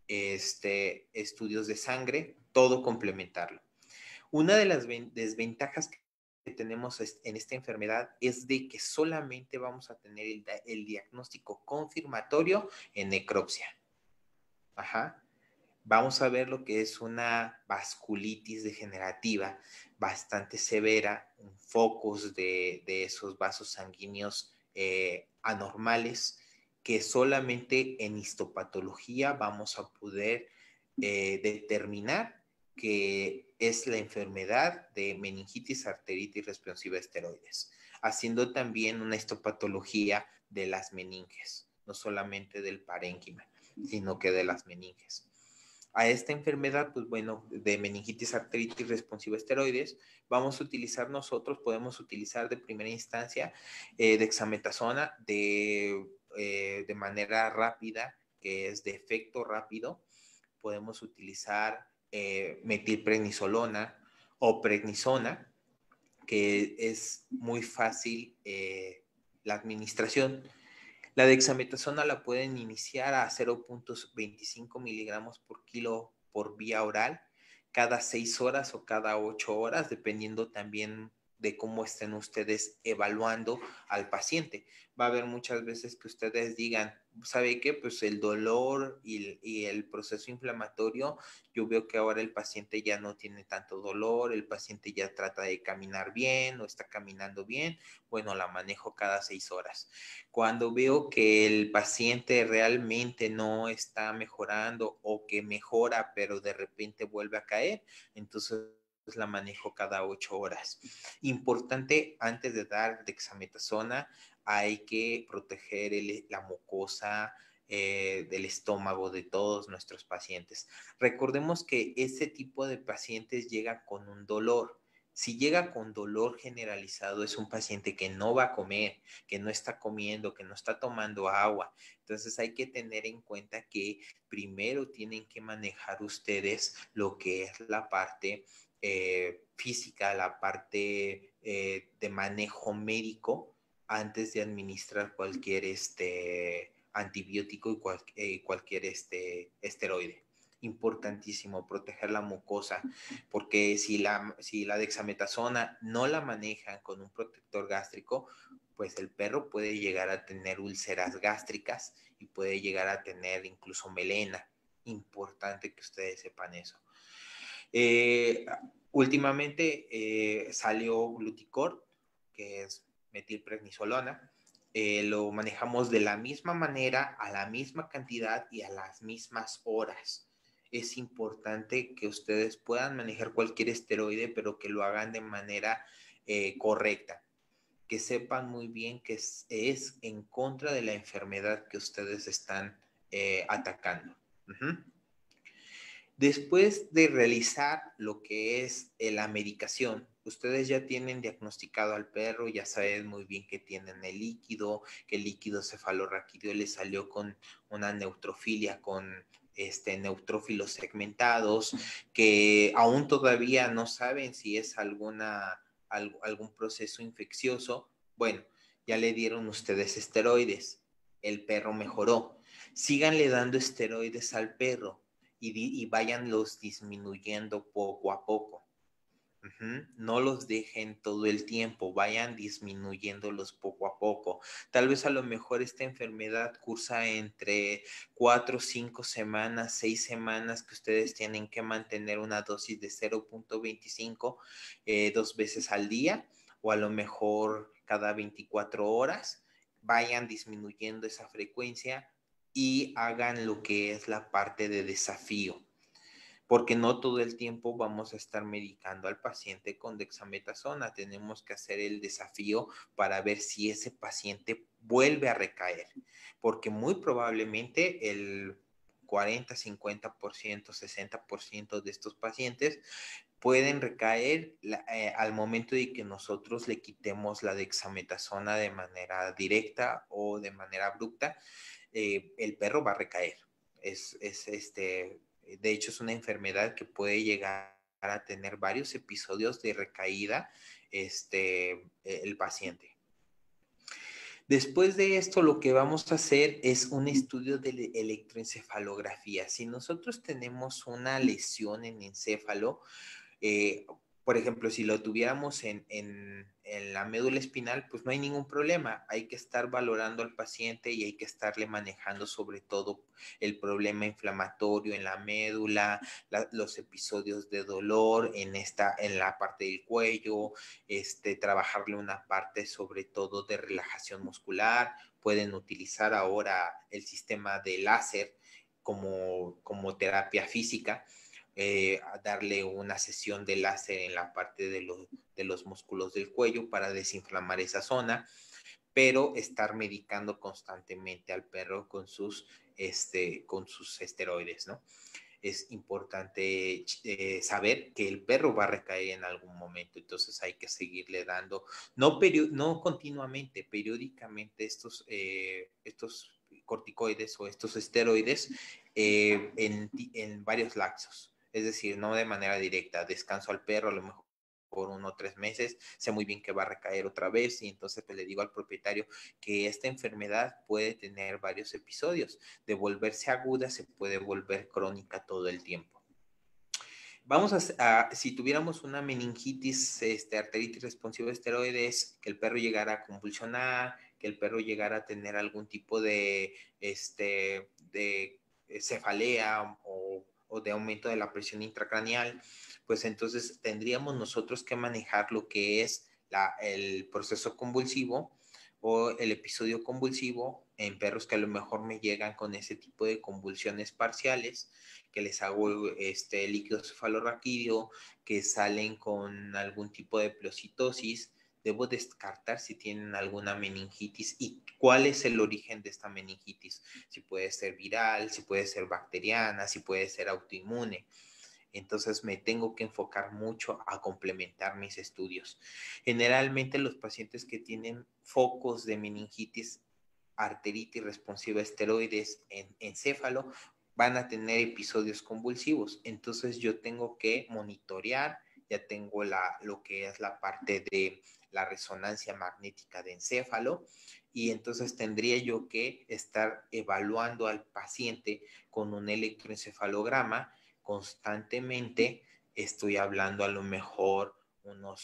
este, estudios de sangre, todo complementarlo. Una de las desventajas que tenemos en esta enfermedad es de que solamente vamos a tener el, el diagnóstico confirmatorio en necropsia. Ajá. Vamos a ver lo que es una vasculitis degenerativa bastante severa, un focus de, de esos vasos sanguíneos eh, anormales, que solamente en histopatología vamos a poder eh, determinar que es la enfermedad de meningitis arteritis responsiva a esteroides, haciendo también una histopatología de las meninges, no solamente del parénquima, sino que de las meninges. A esta enfermedad, pues bueno, de meningitis arteritis responsiva a esteroides, vamos a utilizar nosotros, podemos utilizar de primera instancia eh, dexametasona de, eh, de manera rápida, que es de efecto rápido. Podemos utilizar eh, metilprednisolona o prednisona, que es muy fácil eh, la administración. La dexametasona la pueden iniciar a cero punto veinticinco miligramos por kilo por vía oral cada seis horas o cada ocho horas, dependiendo también de cómo estén ustedes evaluando al paciente. Va a haber muchas veces que ustedes digan, ¿sabe qué? Pues el dolor y, y el proceso inflamatorio, yo veo que ahora el paciente ya no tiene tanto dolor, el paciente ya trata de caminar bien o está caminando bien, bueno, la manejo cada seis horas. Cuando veo que el paciente realmente no está mejorando o que mejora pero de repente vuelve a caer, entonces la manejo cada ocho horas. Importante, antes de dar dexametasona, hay que proteger el, la mucosa eh, del estómago de todos nuestros pacientes. Recordemos que ese tipo de pacientes llega con un dolor. Si llega con dolor generalizado, es un paciente que no va a comer, que no está comiendo, que no está tomando agua. Entonces hay que tener en cuenta que primero tienen que manejar ustedes lo que es la parte eh, física, la parte eh, de manejo médico antes de administrar cualquier este, antibiótico y cual, eh, cualquier este, esteroide. Importantísimo proteger la mucosa, porque si la, si la dexametasona no la manejan con un protector gástrico, pues el perro puede llegar a tener úlceras gástricas y puede llegar a tener incluso melena. importante que ustedes sepan eso. Eh, últimamente eh, salió Gluticor, que es metilprednisolona. Eh, lo manejamos de la misma manera, a la misma cantidad y a las mismas horas. Es importante que ustedes puedan manejar cualquier esteroide, pero que lo hagan de manera eh, correcta. Que sepan muy bien que es, es en contra de la enfermedad que ustedes están eh, atacando. Uh-huh. Después de realizar lo que es la medicación, ustedes ya tienen diagnosticado al perro, ya saben muy bien que tienen el líquido, que el líquido cefalorraquídeo le salió con una neutrofilia, con este, neutrófilos segmentados, que aún todavía no saben si es alguna, algún proceso infeccioso. Bueno, ya le dieron ustedes esteroides, el perro mejoró. Síganle dando esteroides al perro. Y, y váyanlos disminuyendo poco a poco. Uh-huh. No los dejen todo el tiempo, vayan disminuyéndolos poco a poco. Tal vez a lo mejor esta enfermedad cursa entre cuatro, cinco semanas, seis semanas que ustedes tienen que mantener una dosis de cero punto veinticinco eh, dos veces al día, o a lo mejor cada veinticuatro horas. Vayan disminuyendo esa frecuencia y hagan lo que es la parte de desafío, porque no todo el tiempo vamos a estar medicando al paciente con dexametasona. Tenemos que hacer el desafío para ver si ese paciente vuelve a recaer, porque muy probablemente el cuarenta, cincuenta por ciento, sesenta por ciento de estos pacientes pueden recaer eh, al momento de que nosotros le quitemos la dexametasona de manera directa o de manera abrupta. Eh, el perro va a recaer. Es, es este, de hecho, es una enfermedad que puede llegar a tener varios episodios de recaída este, el paciente. Después de esto, lo que vamos a hacer es un estudio de electroencefalografía. Si nosotros tenemos una lesión en encéfalo, eh, por ejemplo, si lo tuviéramos en, en, en la médula espinal, pues no hay ningún problema. Hay que estar valorando al paciente y hay que estarle manejando sobre todo el problema inflamatorio en la médula, la, los episodios de dolor en, esta, en la parte del cuello, este, trabajarle una parte sobre todo de relajación muscular. Pueden utilizar ahora el sistema de láser como, como terapia física. Eh, a darle una sesión de láser en la parte de los, de los músculos del cuello para desinflamar esa zona, pero estar medicando constantemente al perro con sus, este, con sus esteroides, ¿no? Es importante eh, saber que el perro va a recaer en algún momento, entonces hay que seguirle dando, no, peri- no continuamente, periódicamente estos, eh, estos corticoides o estos esteroides eh, en, en varios lapsos. Es decir, no de manera directa, descanso al perro, a lo mejor por uno o tres meses, sé muy bien que va a recaer otra vez y entonces pues, le digo al propietario que esta enfermedad puede tener varios episodios. De volverse aguda se puede volver crónica todo el tiempo. Vamos a, a si tuviéramos una meningitis, este, arteritis responsiva a esteroides, que el perro llegara a convulsionar, que el perro llegara a tener algún tipo de, este, de cefalea o, o de aumento de la presión intracraneal, pues entonces tendríamos nosotros que manejar lo que es la, el proceso convulsivo o el episodio convulsivo en perros que a lo mejor me llegan con ese tipo de convulsiones parciales, que les hago este líquido cefalorraquídeo, que salen con algún tipo de pleocitosis. Debo descartar si tienen alguna meningitis y cuál es el origen de esta meningitis. Si puede ser viral, si puede ser bacteriana, si puede ser autoinmune. Entonces me tengo que enfocar mucho a complementar mis estudios. Generalmente los pacientes que tienen focos de meningitis, arteritis responsiva a esteroides en encéfalo van a tener episodios convulsivos. Entonces yo tengo que monitorear, ya tengo la, lo que es la parte de la resonancia magnética de encéfalo y entonces tendría yo que estar evaluando al paciente con un electroencefalograma constantemente. Estoy hablando a lo mejor unos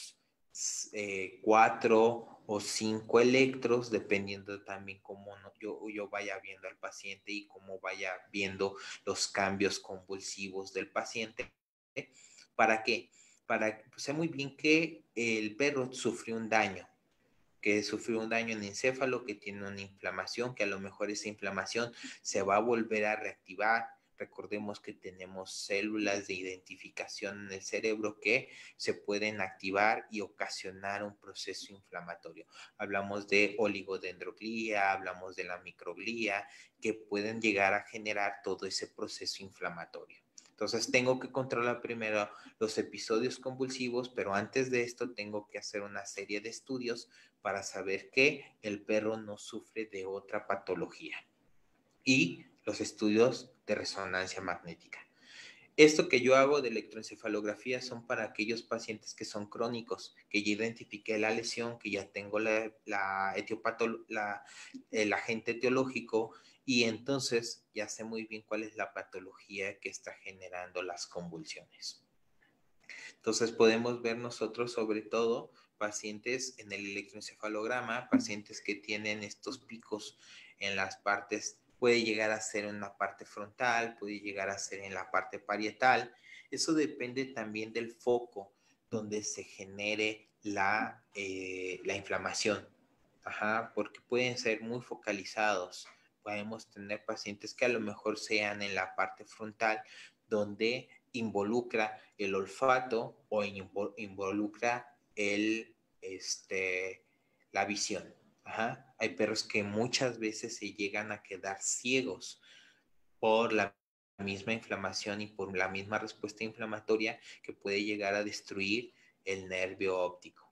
eh, cuatro o cinco electros, dependiendo también cómo no, yo, yo vaya viendo al paciente y cómo vaya viendo los cambios convulsivos del paciente. ¿Para qué? Para que pues, sé muy bien que el perro sufrió un daño, que sufrió un daño en encéfalo, que tiene una inflamación, que a lo mejor esa inflamación se va a volver a reactivar. Recordemos que tenemos células de identificación en el cerebro que se pueden activar y ocasionar un proceso inflamatorio. Hablamos de oligodendroglía, hablamos de la microglía, que pueden llegar a generar todo ese proceso inflamatorio. Entonces tengo que controlar primero los episodios convulsivos, pero antes de esto tengo que hacer una serie de estudios para saber que el perro no sufre de otra patología. Y los estudios de resonancia magnética. Esto que yo hago de electroencefalografía son para aquellos pacientes que son crónicos, que ya identifiqué la lesión, que ya tengo la, la etiopato, la, el agente etiológico y entonces ya sé muy bien cuál es la patología que está generando las convulsiones. Entonces podemos ver nosotros sobre todo pacientes en el electroencefalograma, pacientes que tienen estos picos en las partes, puede llegar a ser en la parte frontal, puede llegar a ser en la parte parietal. Eso depende también del foco donde se genere la, eh, la inflamación. Ajá, porque pueden ser muy focalizados. Podemos tener pacientes que a lo mejor sean en la parte frontal, donde involucra el olfato o involucra el, este, la visión. Ajá. Hay perros que muchas veces se llegan a quedar ciegos por la misma inflamación y por la misma respuesta inflamatoria que puede llegar a destruir el nervio óptico.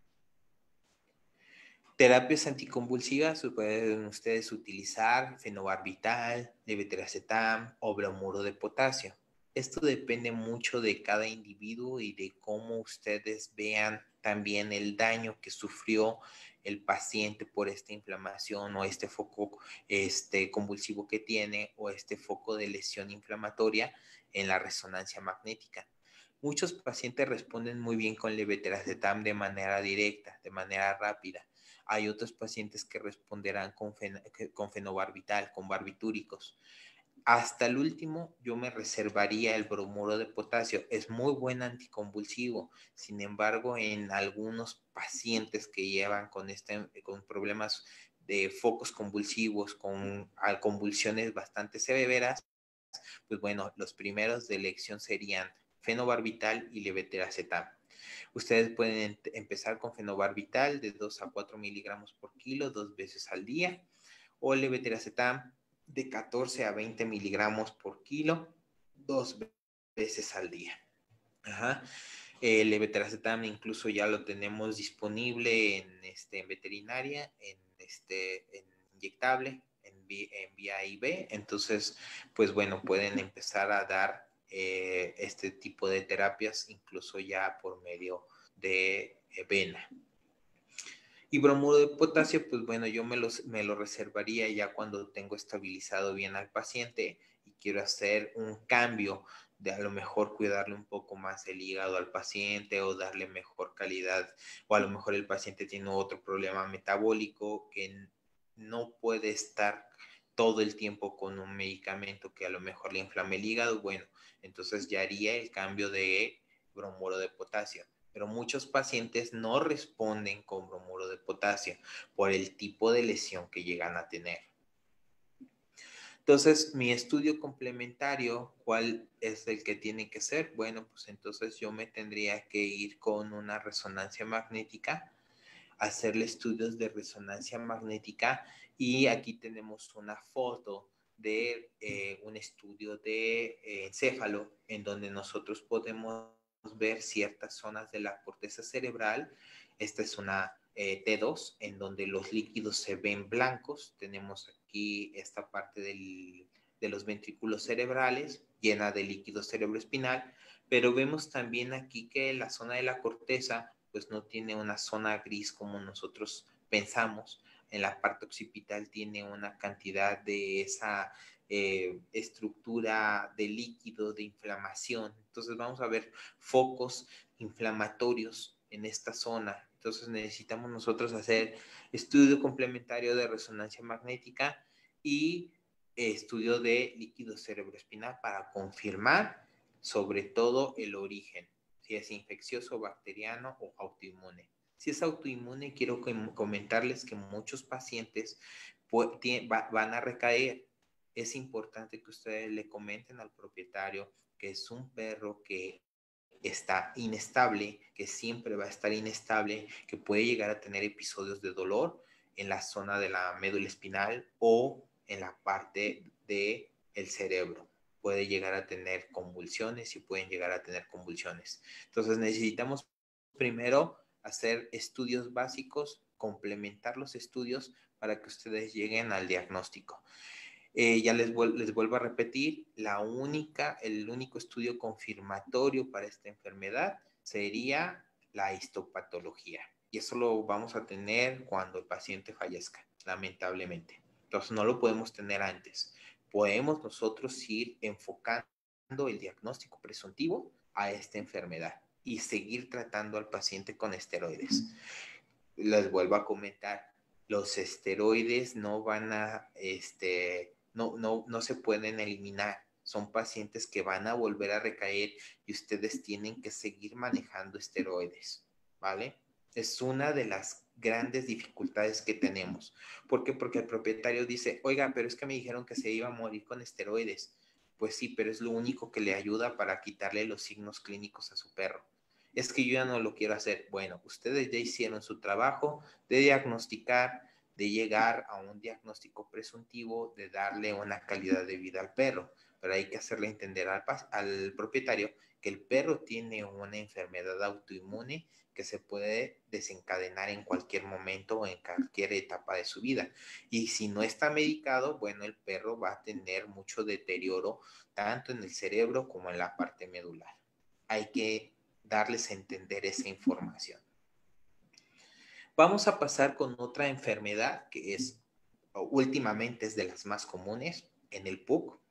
Terapias anticonvulsivas pueden ustedes utilizar fenobarbital, levetiracetam o bromuro de potasio. Esto depende mucho de cada individuo y de cómo ustedes vean también el daño que sufrió el paciente por esta inflamación o este foco este, convulsivo que tiene o este foco de lesión inflamatoria en la resonancia magnética. Muchos pacientes responden muy bien con levetiracetam de manera directa, de manera rápida. Hay otros pacientes que responderán con, fen con fenobarbital, con barbitúricos. Hasta el último, yo me reservaría el bromuro de potasio. Es muy buen anticonvulsivo. Sin embargo, en algunos pacientes que llevan con, este, con problemas de focos convulsivos, con convulsiones bastante severas, pues bueno, los primeros de elección serían fenobarbital y levetiracetam. Ustedes pueden empezar con fenobarbital de dos a cuatro miligramos por kilo dos veces al día o levetiracetam de catorce a veinte miligramos por kilo dos veces al día. Ajá. El levetiracetam incluso ya lo tenemos disponible en, este, en veterinaria, en, este, en inyectable, en, en vía I V. Entonces, pues bueno, pueden empezar a dar eh, este tipo de terapias incluso ya por medio de eh, vena. Y bromuro de potasio, pues bueno, yo me, los, me lo reservaría ya cuando tengo estabilizado bien al paciente y quiero hacer un cambio de a lo mejor cuidarle un poco más el hígado al paciente o darle mejor calidad, o a lo mejor el paciente tiene otro problema metabólico que no puede estar todo el tiempo con un medicamento que a lo mejor le inflame el hígado. Bueno, entonces ya haría el cambio de bromuro de potasio. Pero muchos pacientes no responden con bromuro de potasio por el tipo de lesión que llegan a tener. Entonces, mi estudio complementario, ¿cuál es el que tiene que ser? Bueno, pues entonces yo me tendría que ir con una resonancia magnética, hacerle estudios de resonancia magnética y aquí tenemos una foto de eh, un estudio de eh, encéfalo en donde nosotros podemos ver ciertas zonas de la corteza cerebral. Esta es una eh, T dos en donde los líquidos se ven blancos. Tenemos aquí esta parte del, de los ventrículos cerebrales llena de líquido cerebroespinal, pero vemos también aquí que la zona de la corteza pues no tiene una zona gris como nosotros pensamos. En la parte occipital tiene una cantidad de esa eh, estructura de líquido, de inflamación. Entonces vamos a ver focos inflamatorios en esta zona. Entonces necesitamos nosotros hacer estudio complementario de resonancia magnética y estudio de líquido cerebroespinal para confirmar sobre todo el origen, si es infeccioso, bacteriano o autoinmune. Si es autoinmune, quiero comentarles que muchos pacientes van a recaer. Es importante que ustedes le comenten al propietario que es un perro que está inestable, que siempre va a estar inestable, que puede llegar a tener episodios de dolor en la zona de la médula espinal o en la parte del cerebro. Puede llegar a tener convulsiones y pueden llegar a tener convulsiones. Entonces necesitamos primero hacer estudios básicos, complementar los estudios para que ustedes lleguen al diagnóstico. Eh, ya les, vuel les vuelvo a repetir, la única, el único estudio confirmatorio para esta enfermedad sería la histopatología. Y eso lo vamos a tener cuando el paciente fallezca, lamentablemente. Entonces no lo podemos tener antes. Podemos nosotros ir enfocando el diagnóstico presuntivo a esta enfermedad y seguir tratando al paciente con esteroides. Les vuelvo a comentar, los esteroides no van a, este, no, no, no se pueden eliminar. Son pacientes que van a volver a recaer y ustedes tienen que seguir manejando esteroides, ¿vale? Es una de las grandes dificultades que tenemos. ¿Por qué? Porque el propietario dice, oiga, pero es que me dijeron que se iba a morir con esteroides. Pues sí, pero es lo único que le ayuda para quitarle los signos clínicos a su perro. Es que yo ya no lo quiero hacer. Bueno, ustedes ya hicieron su trabajo de diagnosticar, de llegar a un diagnóstico presuntivo, de darle una calidad de vida al perro, pero hay que hacerle entender al, al propietario que el perro tiene una enfermedad autoinmune que se puede desencadenar en cualquier momento o en cualquier etapa de su vida. Y si no está medicado, bueno, el perro va a tener mucho deterioro tanto en el cerebro como en la parte medular. Hay que darles a entender esa información. Vamos a pasar con otra enfermedad que es, últimamente es de las más comunes en el P U C.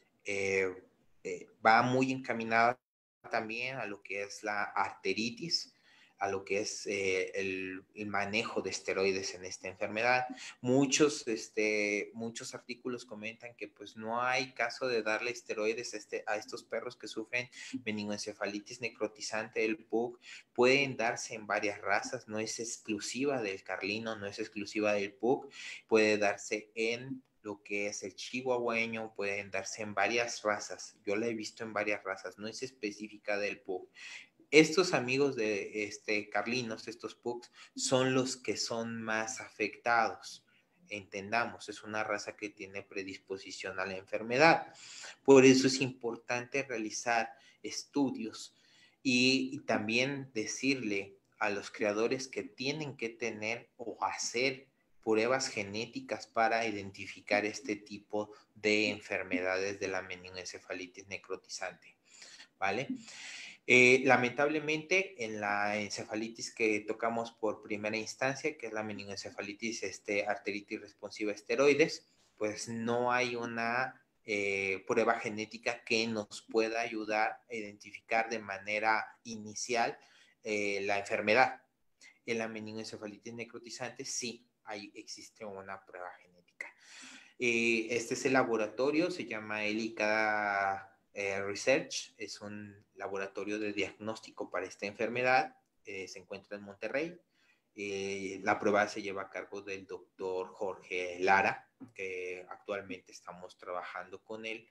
Eh, eh, va muy encaminada también a lo que es la arteritis, a lo que es eh, el, el manejo de esteroides en esta enfermedad. Muchos, este, muchos artículos comentan que pues no hay caso de darle esteroides a, este, a estos perros que sufren meningoencefalitis necrotizante del P U C. Pueden darse en varias razas, no es exclusiva del carlino, no es exclusiva del P U C, puede darse en lo que es el chihuahueño, pueden darse en varias razas. Yo la he visto en varias razas, no es específica del P U C. Estos amigos de este, carlinos, estos P U Cs, son los que son más afectados. Entendamos, es una raza que tiene predisposición a la enfermedad. Por eso es importante realizar estudios y, y también decirle a los criadores que tienen que tener o hacer pruebas genéticas para identificar este tipo de enfermedades de la meningoencefalitis necrotizante, ¿vale? Eh, lamentablemente, en la encefalitis que tocamos por primera instancia, que es la meningoencefalitis este, arteritis responsiva a esteroides, pues no hay una eh, prueba genética que nos pueda ayudar a identificar de manera inicial eh, la enfermedad. En la meningoencefalitis necrotizante sí hay, existe una prueba genética. Eh, este es el laboratorio, se llama ELICA eh, Research, es un laboratorio de diagnóstico para esta enfermedad, eh, se encuentra en Monterrey. Eh, la prueba se lleva a cargo del doctor Jorge Lara, que actualmente estamos trabajando con él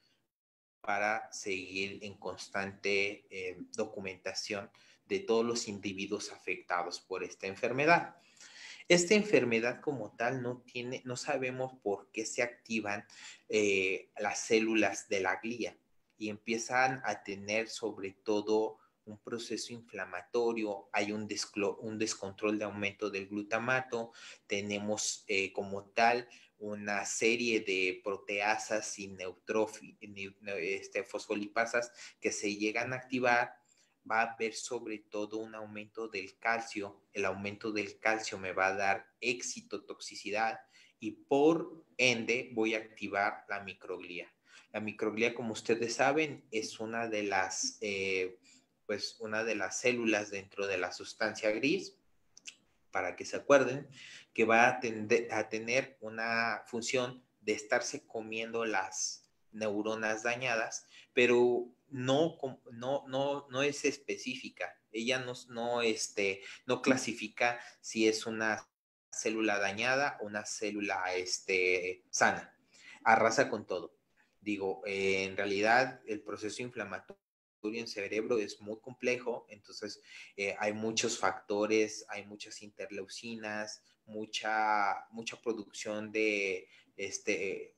para seguir en constante eh, documentación de todos los individuos afectados por esta enfermedad. Esta enfermedad como tal no tiene, no sabemos por qué se activan eh, las células de la glía y empiezan a tener sobre todo un proceso inflamatorio, hay un, desclo, un descontrol de aumento del glutamato, tenemos eh, como tal una serie de proteasas y neutrófilos, este, fosfolipasas que se llegan a activar. Va a haber sobre todo un aumento del calcio. El aumento del calcio me va a dar excitotoxicidad y por ende voy a activar la microglía. La microglía, como ustedes saben, es una de las eh, pues una de las células dentro de la sustancia gris, para que se acuerden, que va a, tender, a tener una función de estarse comiendo las neuronas dañadas, pero no, no, no, no es específica. Ella no, no, este, no clasifica si es una célula dañada o una célula este, sana. Arrasa con todo. Digo, eh, en realidad el proceso inflamatorio en cerebro es muy complejo, entonces eh, hay muchos factores, hay muchas interleucinas, mucha, mucha producción de, este,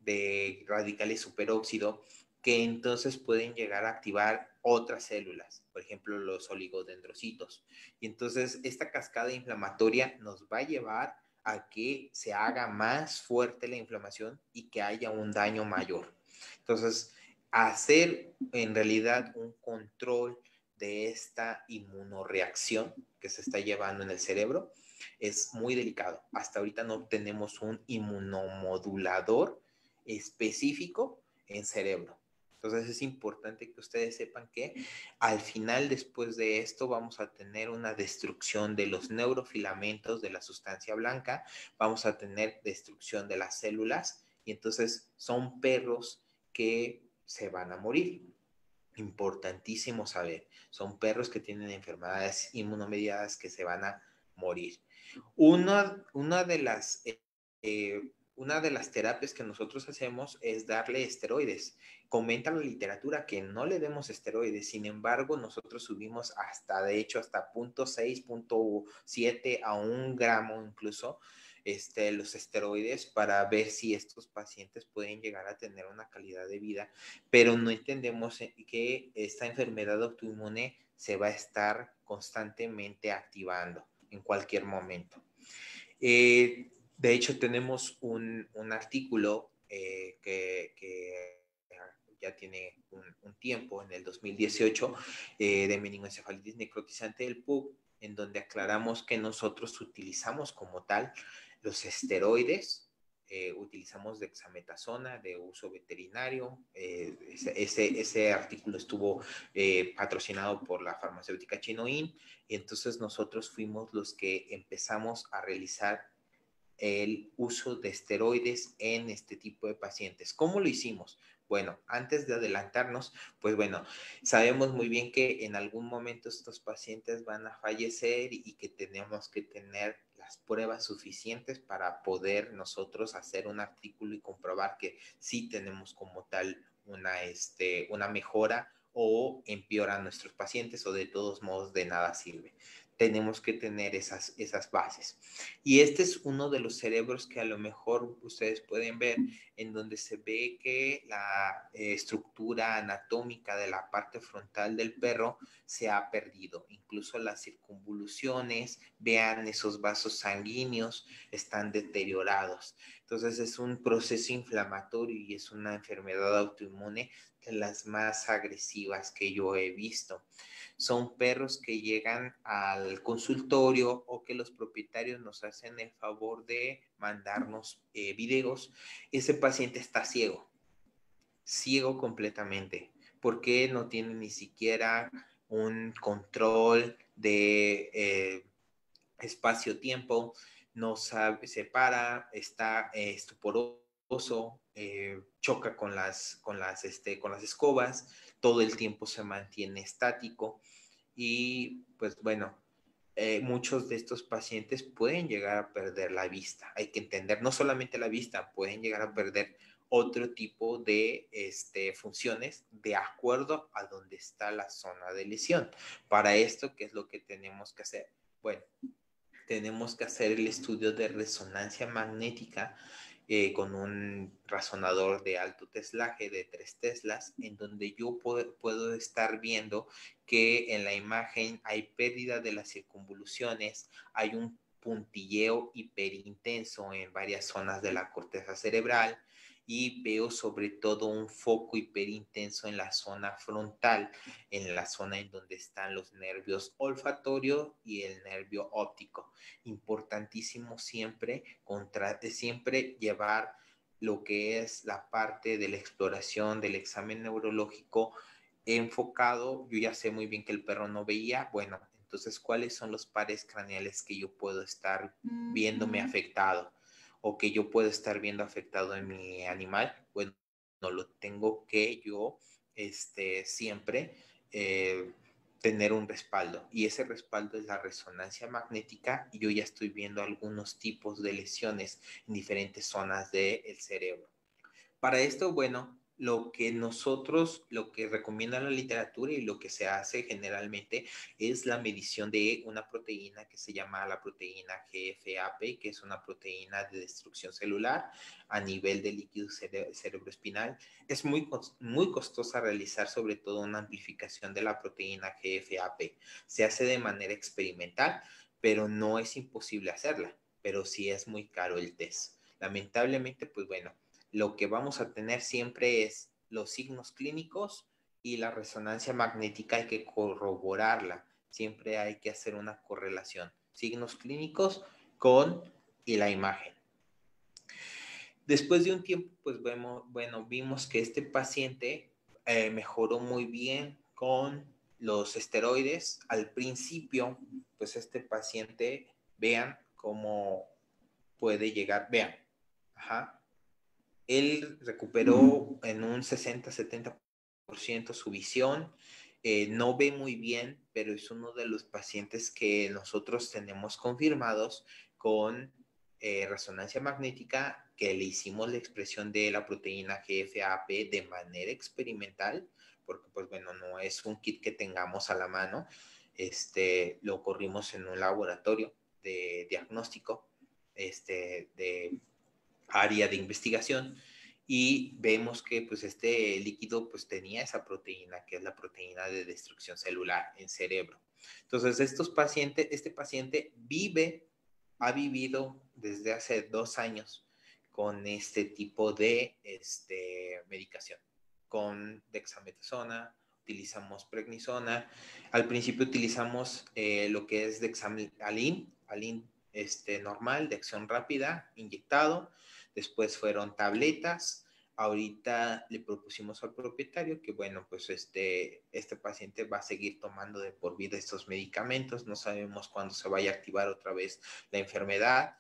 de radicales superóxido que entonces pueden llegar a activar otras células, por ejemplo los oligodendrocitos. Y entonces esta cascada inflamatoria nos va a llevar a que se haga más fuerte la inflamación y que haya un daño mayor. Entonces, hacer en realidad un control de esta inmunoreacción que se está llevando en el cerebro es muy delicado. Hasta ahorita no tenemos un inmunomodulador específico en cerebro. Entonces es importante que ustedes sepan que al final, después de esto, vamos a tener una destrucción de los neurofilamentos de la sustancia blanca, vamos a tener destrucción de las células y entonces son perros que se van a morir. Importantísimo saber, son perros que tienen enfermedades inmunomediadas que se van a morir. Una, una de las... Eh, una de las terapias que nosotros hacemos es darle esteroides. Comenta la literatura que no le demos esteroides, sin embargo, nosotros subimos hasta, de hecho, hasta punto seis, punto siete a un gramo incluso, este, los esteroides para ver si estos pacientes pueden llegar a tener una calidad de vida, pero no entendemos que esta enfermedad autoinmune se va a estar constantemente activando en cualquier momento. Eh, de hecho, tenemos un, un artículo eh, que, que ya tiene un, un, tiempo, en el dos mil dieciocho, eh, de meningoencefalitis necrotizante del P U C, en donde aclaramos que nosotros utilizamos como tal los esteroides, eh, utilizamos dexametasona de uso veterinario. Eh, ese, ese artículo estuvo eh, patrocinado por la farmacéutica Chinoin, y entonces nosotros fuimos los que empezamos a realizar el uso de esteroides en este tipo de pacientes. ¿Cómo lo hicimos? Bueno, antes de adelantarnos, pues bueno, sabemos muy bien que en algún momento estos pacientes van a fallecer y que tenemos que tener las pruebas suficientes para poder nosotros hacer un artículo y comprobar que sí tenemos como tal una, este, una mejora o empeora a nuestros pacientes, o de todos modos de nada sirve. Tenemos que tener esas, esas bases. Y este es uno de los cerebros que a lo mejor ustedes pueden ver, en donde se ve que la eh, estructura anatómica de la parte frontal del perro se ha perdido. Incluso las circunvoluciones, vean esos vasos sanguíneos, están deteriorados. Entonces es un proceso inflamatorio y es una enfermedad autoinmune de las más agresivas que yo he visto. Son perros que llegan al consultorio o que los propietarios nos hacen el favor de mandarnos eh, videos. Ese paciente está ciego, ciego completamente, porque no tiene ni siquiera un control de eh, espacio-tiempo, no sabe, se para, está eh, estuporoso, eh, choca con las, con, las, este, con las escobas, todo el tiempo se mantiene estático. Y pues bueno, eh, muchos de estos pacientes pueden llegar a perder la vista. Hay que entender, no solamente la vista, pueden llegar a perder otro tipo de este, funciones de acuerdo a dónde está la zona de lesión. Para esto, ¿qué es lo que tenemos que hacer? Bueno, tenemos que hacer el estudio de resonancia magnética eh, con un resonador de alto teslaje de tres teslas, en donde yo puedo, puedo estar viendo que en la imagen hay pérdida de las circunvoluciones, hay un puntilleo hiperintenso en varias zonas de la corteza cerebral, y veo sobre todo un foco hiperintenso en la zona frontal, en la zona en donde están los nervios olfatorio y el nervio óptico. Importantísimo siempre, contra, siempre llevar lo que es la parte de la exploración del examen neurológico he enfocado, yo ya sé muy bien que el perro no veía, bueno, entonces, ¿cuáles son los pares craneales que yo puedo estar viéndome afectado o que yo puedo estar viendo afectado en mi animal? Bueno, no lo tengo que yo este, siempre eh, tener un respaldo, y ese respaldo es la resonancia magnética, y yo ya estoy viendo algunos tipos de lesiones en diferentes zonas del cerebro. Para esto, bueno, lo que nosotros, lo que recomienda la literatura y lo que se hace generalmente es la medición de una proteína que se llama la proteína G F A P, que es una proteína de destrucción celular a nivel de líquido cere cerebroespinal. Es muy, muy costosa realizar sobre todo una amplificación de la proteína G F A P. Se hace de manera experimental, pero no es imposible hacerla, pero sí es muy caro el test. Lamentablemente, pues bueno, lo que vamos a tener siempre es los signos clínicos y la resonancia magnética, hay que corroborarla. Siempre hay que hacer una correlación. Signos clínicos con y la imagen. Después de un tiempo, pues vemos, bueno, vimos que este paciente eh, mejoró muy bien con los esteroides. Al principio, pues este paciente, vean cómo puede llegar, vean, ajá. Él recuperó en un sesenta a setenta por ciento su visión, eh, no ve muy bien, pero es uno de los pacientes que nosotros tenemos confirmados con eh, resonancia magnética, que le hicimos la expresión de la proteína G F A P de manera experimental, porque pues bueno, no es un kit que tengamos a la mano, este, lo corrimos en un laboratorio de diagnóstico, este, de área de investigación, y vemos que pues este líquido pues tenía esa proteína, que es la proteína de destrucción celular en cerebro. Entonces estos pacientes, este paciente vive, ha vivido desde hace dos años con este tipo de este, medicación, con dexametasona, utilizamos prednisona. Al principio utilizamos eh, lo que es dexametalin, alin este, normal, de acción rápida, inyectado. Después fueron tabletas. Ahorita le propusimos al propietario que, bueno, pues este, este paciente va a seguir tomando de por vida estos medicamentos. No sabemos cuándo se vaya a activar otra vez la enfermedad,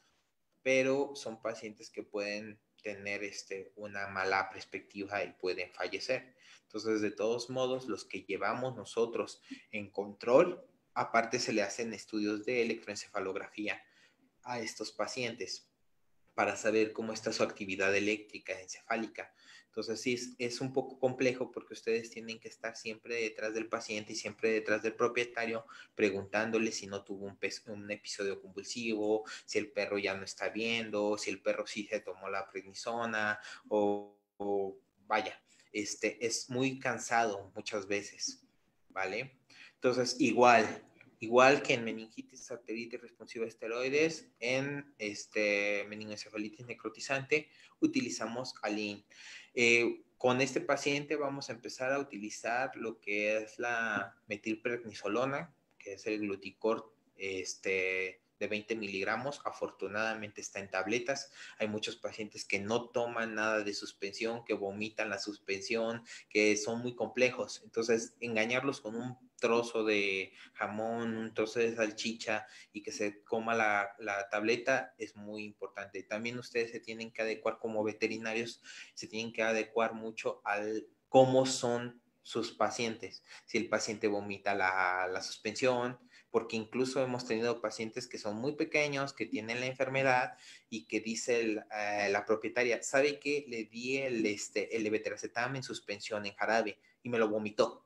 pero son pacientes que pueden tener este, una mala perspectiva y pueden fallecer. Entonces, de todos modos, los que llevamos nosotros en control, aparte se le hacen estudios de electroencefalografía a estos pacientes para saber cómo está su actividad eléctrica encefálica. Entonces sí, es, es un poco complejo porque ustedes tienen que estar siempre detrás del paciente y siempre detrás del propietario, preguntándole si no tuvo un, un episodio convulsivo, si el perro ya no está viendo, si el perro sí se tomó la prednisona, o, o vaya, este, es muy cansado muchas veces, ¿vale? Entonces, igual, igual que en meningitis, arteritis responsiva a esteroides, en este, meningoencefalitis necrotizante, utilizamos Alin. Eh, con este paciente vamos a empezar a utilizar lo que es la metilprednisolona, que es el Gluticort este, de veinte miligramos. Afortunadamente está en tabletas. Hay muchos pacientes que no toman nada de suspensión, que vomitan la suspensión, que son muy complejos. Entonces, engañarlos con un trozo de jamón, un trozo de salchicha y que se coma la, la tableta es muy importante. También ustedes se tienen que adecuar como veterinarios, se tienen que adecuar mucho al cómo son sus pacientes. Si el paciente vomita la, la suspensión, porque incluso hemos tenido pacientes que son muy pequeños, que tienen la enfermedad y que dice el, eh, la propietaria, ¿sabe qué? Le di el, este, el levetiracetam en suspensión, en jarabe, y me lo vomitó.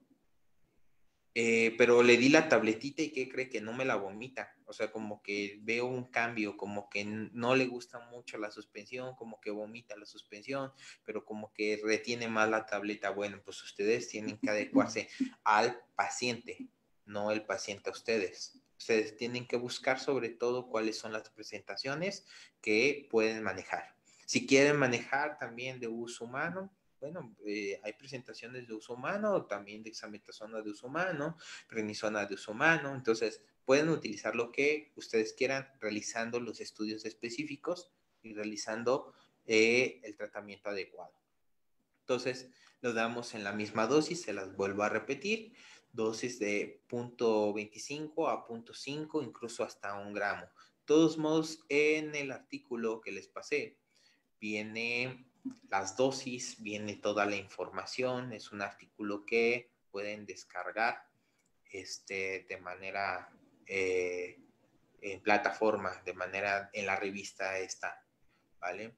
Eh, pero le di la tabletita y ¿qué cree? Que no me la vomita. O sea, como que veo un cambio, como que no le gusta mucho la suspensión, como que vomita la suspensión, pero como que retiene más la tableta. Bueno, pues ustedes tienen que adecuarse al paciente, no el paciente a ustedes. Ustedes tienen que buscar sobre todo cuáles son las presentaciones que pueden manejar. Si quieren manejar también de uso humano, bueno, eh, hay presentaciones de uso humano, también dexametasona de uso humano, prednisona de uso humano, entonces pueden utilizar lo que ustedes quieran realizando los estudios específicos y realizando eh, el tratamiento adecuado. Entonces, lo damos en la misma dosis, se las vuelvo a repetir, dosis de punto veinticinco a punto cinco, incluso hasta un gramo. De todos modos, en el artículo que les pasé, viene las dosis, viene toda la información, es un artículo que pueden descargar este, de manera eh, en plataforma, de manera en la revista está, ¿vale?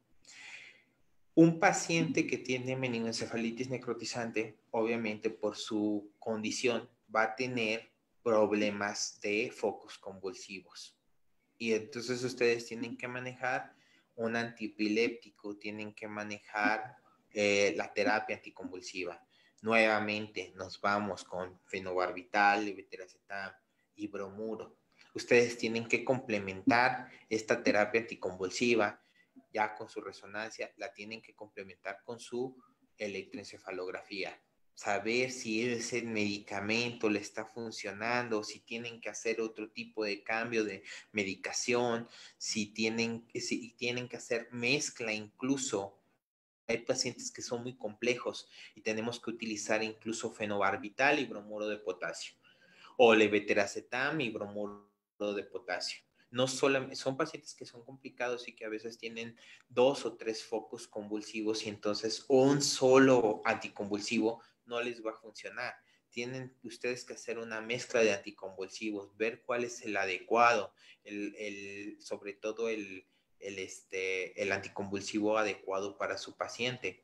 Un paciente que tiene meningoencefalitis necrotizante, obviamente por su condición, va a tener problemas de focos convulsivos. Y entonces ustedes tienen que manejar un antiepiléptico, tienen que manejar eh, la terapia anticonvulsiva. Nuevamente nos vamos con fenobarbital, levetiracetam y bromuro. Ustedes tienen que complementar esta terapia anticonvulsiva ya con su resonancia, la tienen que complementar con su electroencefalografía. Saber si ese medicamento le está funcionando, si tienen que hacer otro tipo de cambio de medicación, si tienen, si tienen que hacer mezcla incluso. Hay pacientes que son muy complejos y tenemos que utilizar incluso fenobarbital y bromuro de potasio o levetiracetam y bromuro de potasio. No solamente, son pacientes que son complicados y que a veces tienen dos o tres focos convulsivos y entonces un solo anticonvulsivo no les va a funcionar. Tienen ustedes que hacer una mezcla de anticonvulsivos, ver cuál es el adecuado, el, el, sobre todo el, el, este, el anticonvulsivo adecuado para su paciente.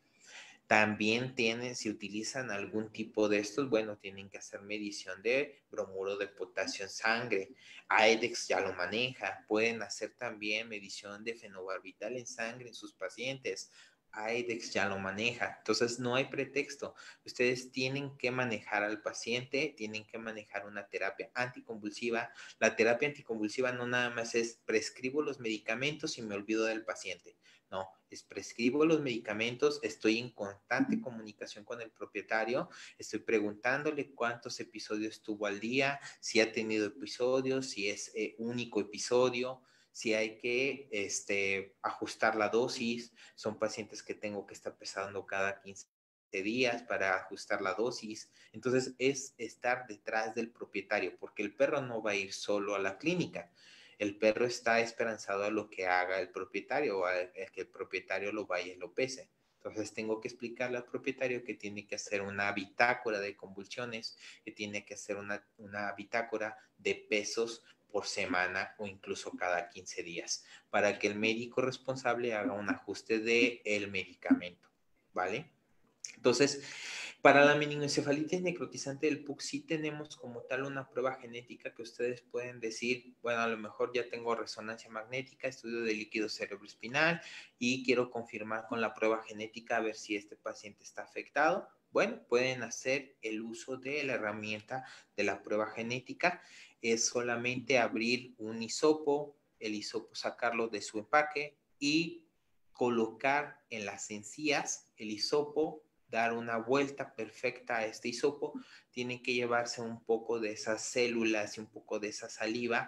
También tienen, si utilizan algún tipo de estos, bueno, tienen que hacer medición de bromuro de potasio en sangre. AEDEX ya lo maneja. Pueden hacer también medición de fenobarbital en sangre en sus pacientes. AEDEX ya lo maneja. Entonces, no hay pretexto. Ustedes tienen que manejar al paciente, tienen que manejar una terapia anticonvulsiva. La terapia anticonvulsiva no nada más es prescribo los medicamentos y me olvido del paciente. No, es prescribo los medicamentos, estoy en constante comunicación con el propietario, estoy preguntándole cuántos episodios tuvo al día, si ha tenido episodios, si es eh, único episodio, si hay que este, ajustar la dosis. Son pacientes que tengo que estar pesando cada quince días para ajustar la dosis. Entonces es estar detrás del propietario, porque el perro no va a ir solo a la clínica. El perro está esperanzado a lo que haga el propietario o a que el propietario lo vaya y lo pese. Entonces tengo que explicarle al propietario que tiene que hacer una bitácora de convulsiones, que tiene que hacer una, una bitácora de pesos por semana o incluso cada quince días, para que el médico responsable haga un ajuste del medicamento, ¿vale? Entonces, para la meningoencefalitis necrotizante del P U C sí tenemos como tal una prueba genética que ustedes pueden decir, bueno, a lo mejor ya tengo resonancia magnética, estudio de líquido cerebroespinal y quiero confirmar con la prueba genética a ver si este paciente está afectado. Bueno, pueden hacer el uso de la herramienta de la prueba genética. Es solamente abrir un hisopo, el hisopo sacarlo de su empaque y colocar en las encías el hisopo, dar una vuelta perfecta a este hisopo. Tienen que llevarse un poco de esas células y un poco de esa saliva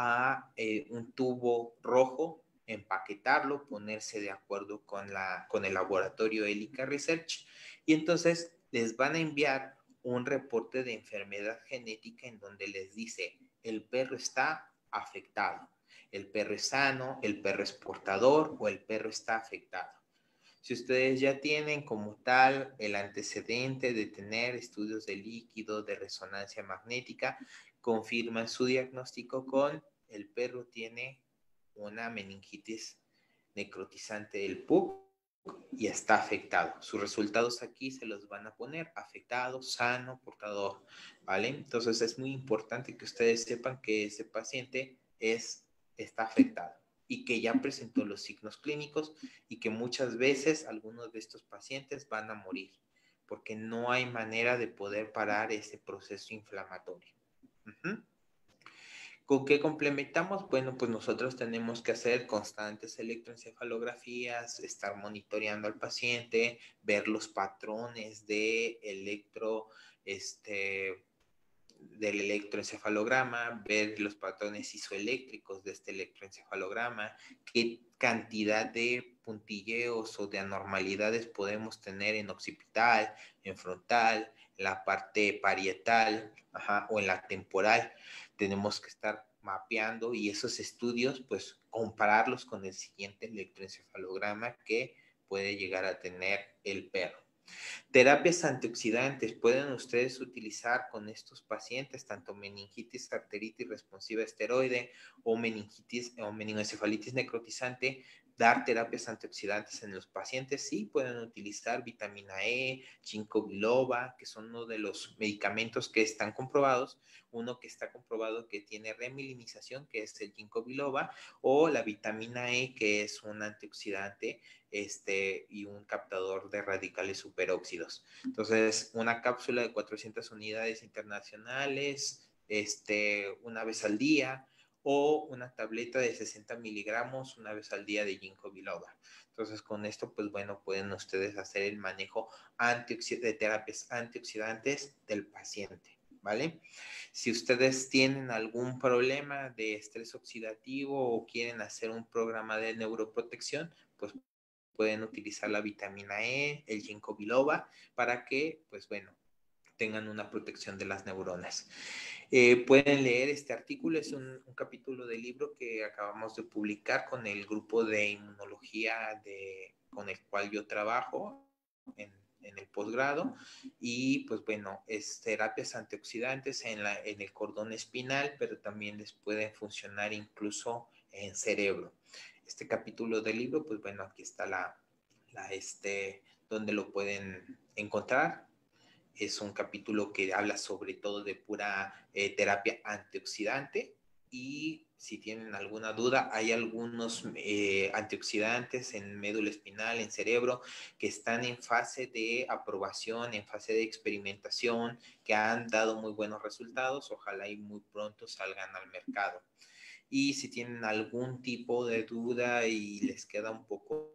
a eh, un tubo rojo, empaquetarlo, ponerse de acuerdo con, la, con el laboratorio Elica Research y entonces les van a enviar un reporte de enfermedad genética en donde les dice el perro está afectado, el perro es sano, el perro es portador o el perro está afectado. Si ustedes ya tienen como tal el antecedente de tener estudios de líquido, de resonancia magnética, confirman su diagnóstico con el perro tiene una meningitis necrotizante del P U C y está afectado. Sus resultados aquí se los van a poner afectado, sano, portador, ¿vale? Entonces es muy importante que ustedes sepan que ese paciente es, está afectado y que ya presentó los signos clínicos y que muchas veces algunos de estos pacientes van a morir porque no hay manera de poder parar ese proceso inflamatorio. Uh-huh. ¿Con qué complementamos? Bueno, pues nosotros tenemos que hacer constantes electroencefalografías, estar monitoreando al paciente, ver los patrones de electro, este, del electroencefalograma, ver los patrones isoeléctricos de este electroencefalograma, qué cantidad de puntilleos o de anormalidades podemos tener en occipital, en frontal, en la parte parietal, ajá, o en la temporal. Tenemos que estar mapeando y esos estudios, pues, compararlos con el siguiente electroencefalograma que puede llegar a tener el perro. Terapias antioxidantes pueden ustedes utilizar con estos pacientes, tanto meningitis, arteritis responsiva a esteroide o meningitis o meningoencefalitis necrotizante. Dar terapias antioxidantes en los pacientes, sí, pueden utilizar vitamina E, ginkgo biloba, que son uno de los medicamentos que están comprobados. Uno que está comprobado que tiene remilinización, que es el ginkgo biloba, o la vitamina E, que es un antioxidante este, y un captador de radicales superóxidos. Entonces, una cápsula de cuatrocientas unidades internacionales, este, una vez al día, o una tableta de sesenta miligramos una vez al día de ginkgo biloba. Entonces, con esto, pues bueno, pueden ustedes hacer el manejo de terapias antioxidantes del paciente, ¿vale? Si ustedes tienen algún problema de estrés oxidativo o quieren hacer un programa de neuroprotección, pues pueden utilizar la vitamina E, el ginkgo biloba, para que, pues bueno, tengan una protección de las neuronas. Eh, pueden leer este artículo, es un, un capítulo del libro que acabamos de publicar con el grupo de inmunología de, con el cual yo trabajo en, en el posgrado, y pues bueno, es terapias antioxidantes en, la, en el cordón espinal, pero también les pueden funcionar incluso en cerebro. Este capítulo del libro, pues bueno, aquí está la, la este, donde lo pueden encontrar. Es un capítulo que habla sobre todo de pura eh, terapia antioxidante, y si tienen alguna duda, hay algunos eh, antioxidantes en médula espinal, en cerebro, que están en fase de aprobación, en fase de experimentación, que han dado muy buenos resultados. Ojalá y muy pronto salgan al mercado. Y si tienen algún tipo de duda y les queda un poco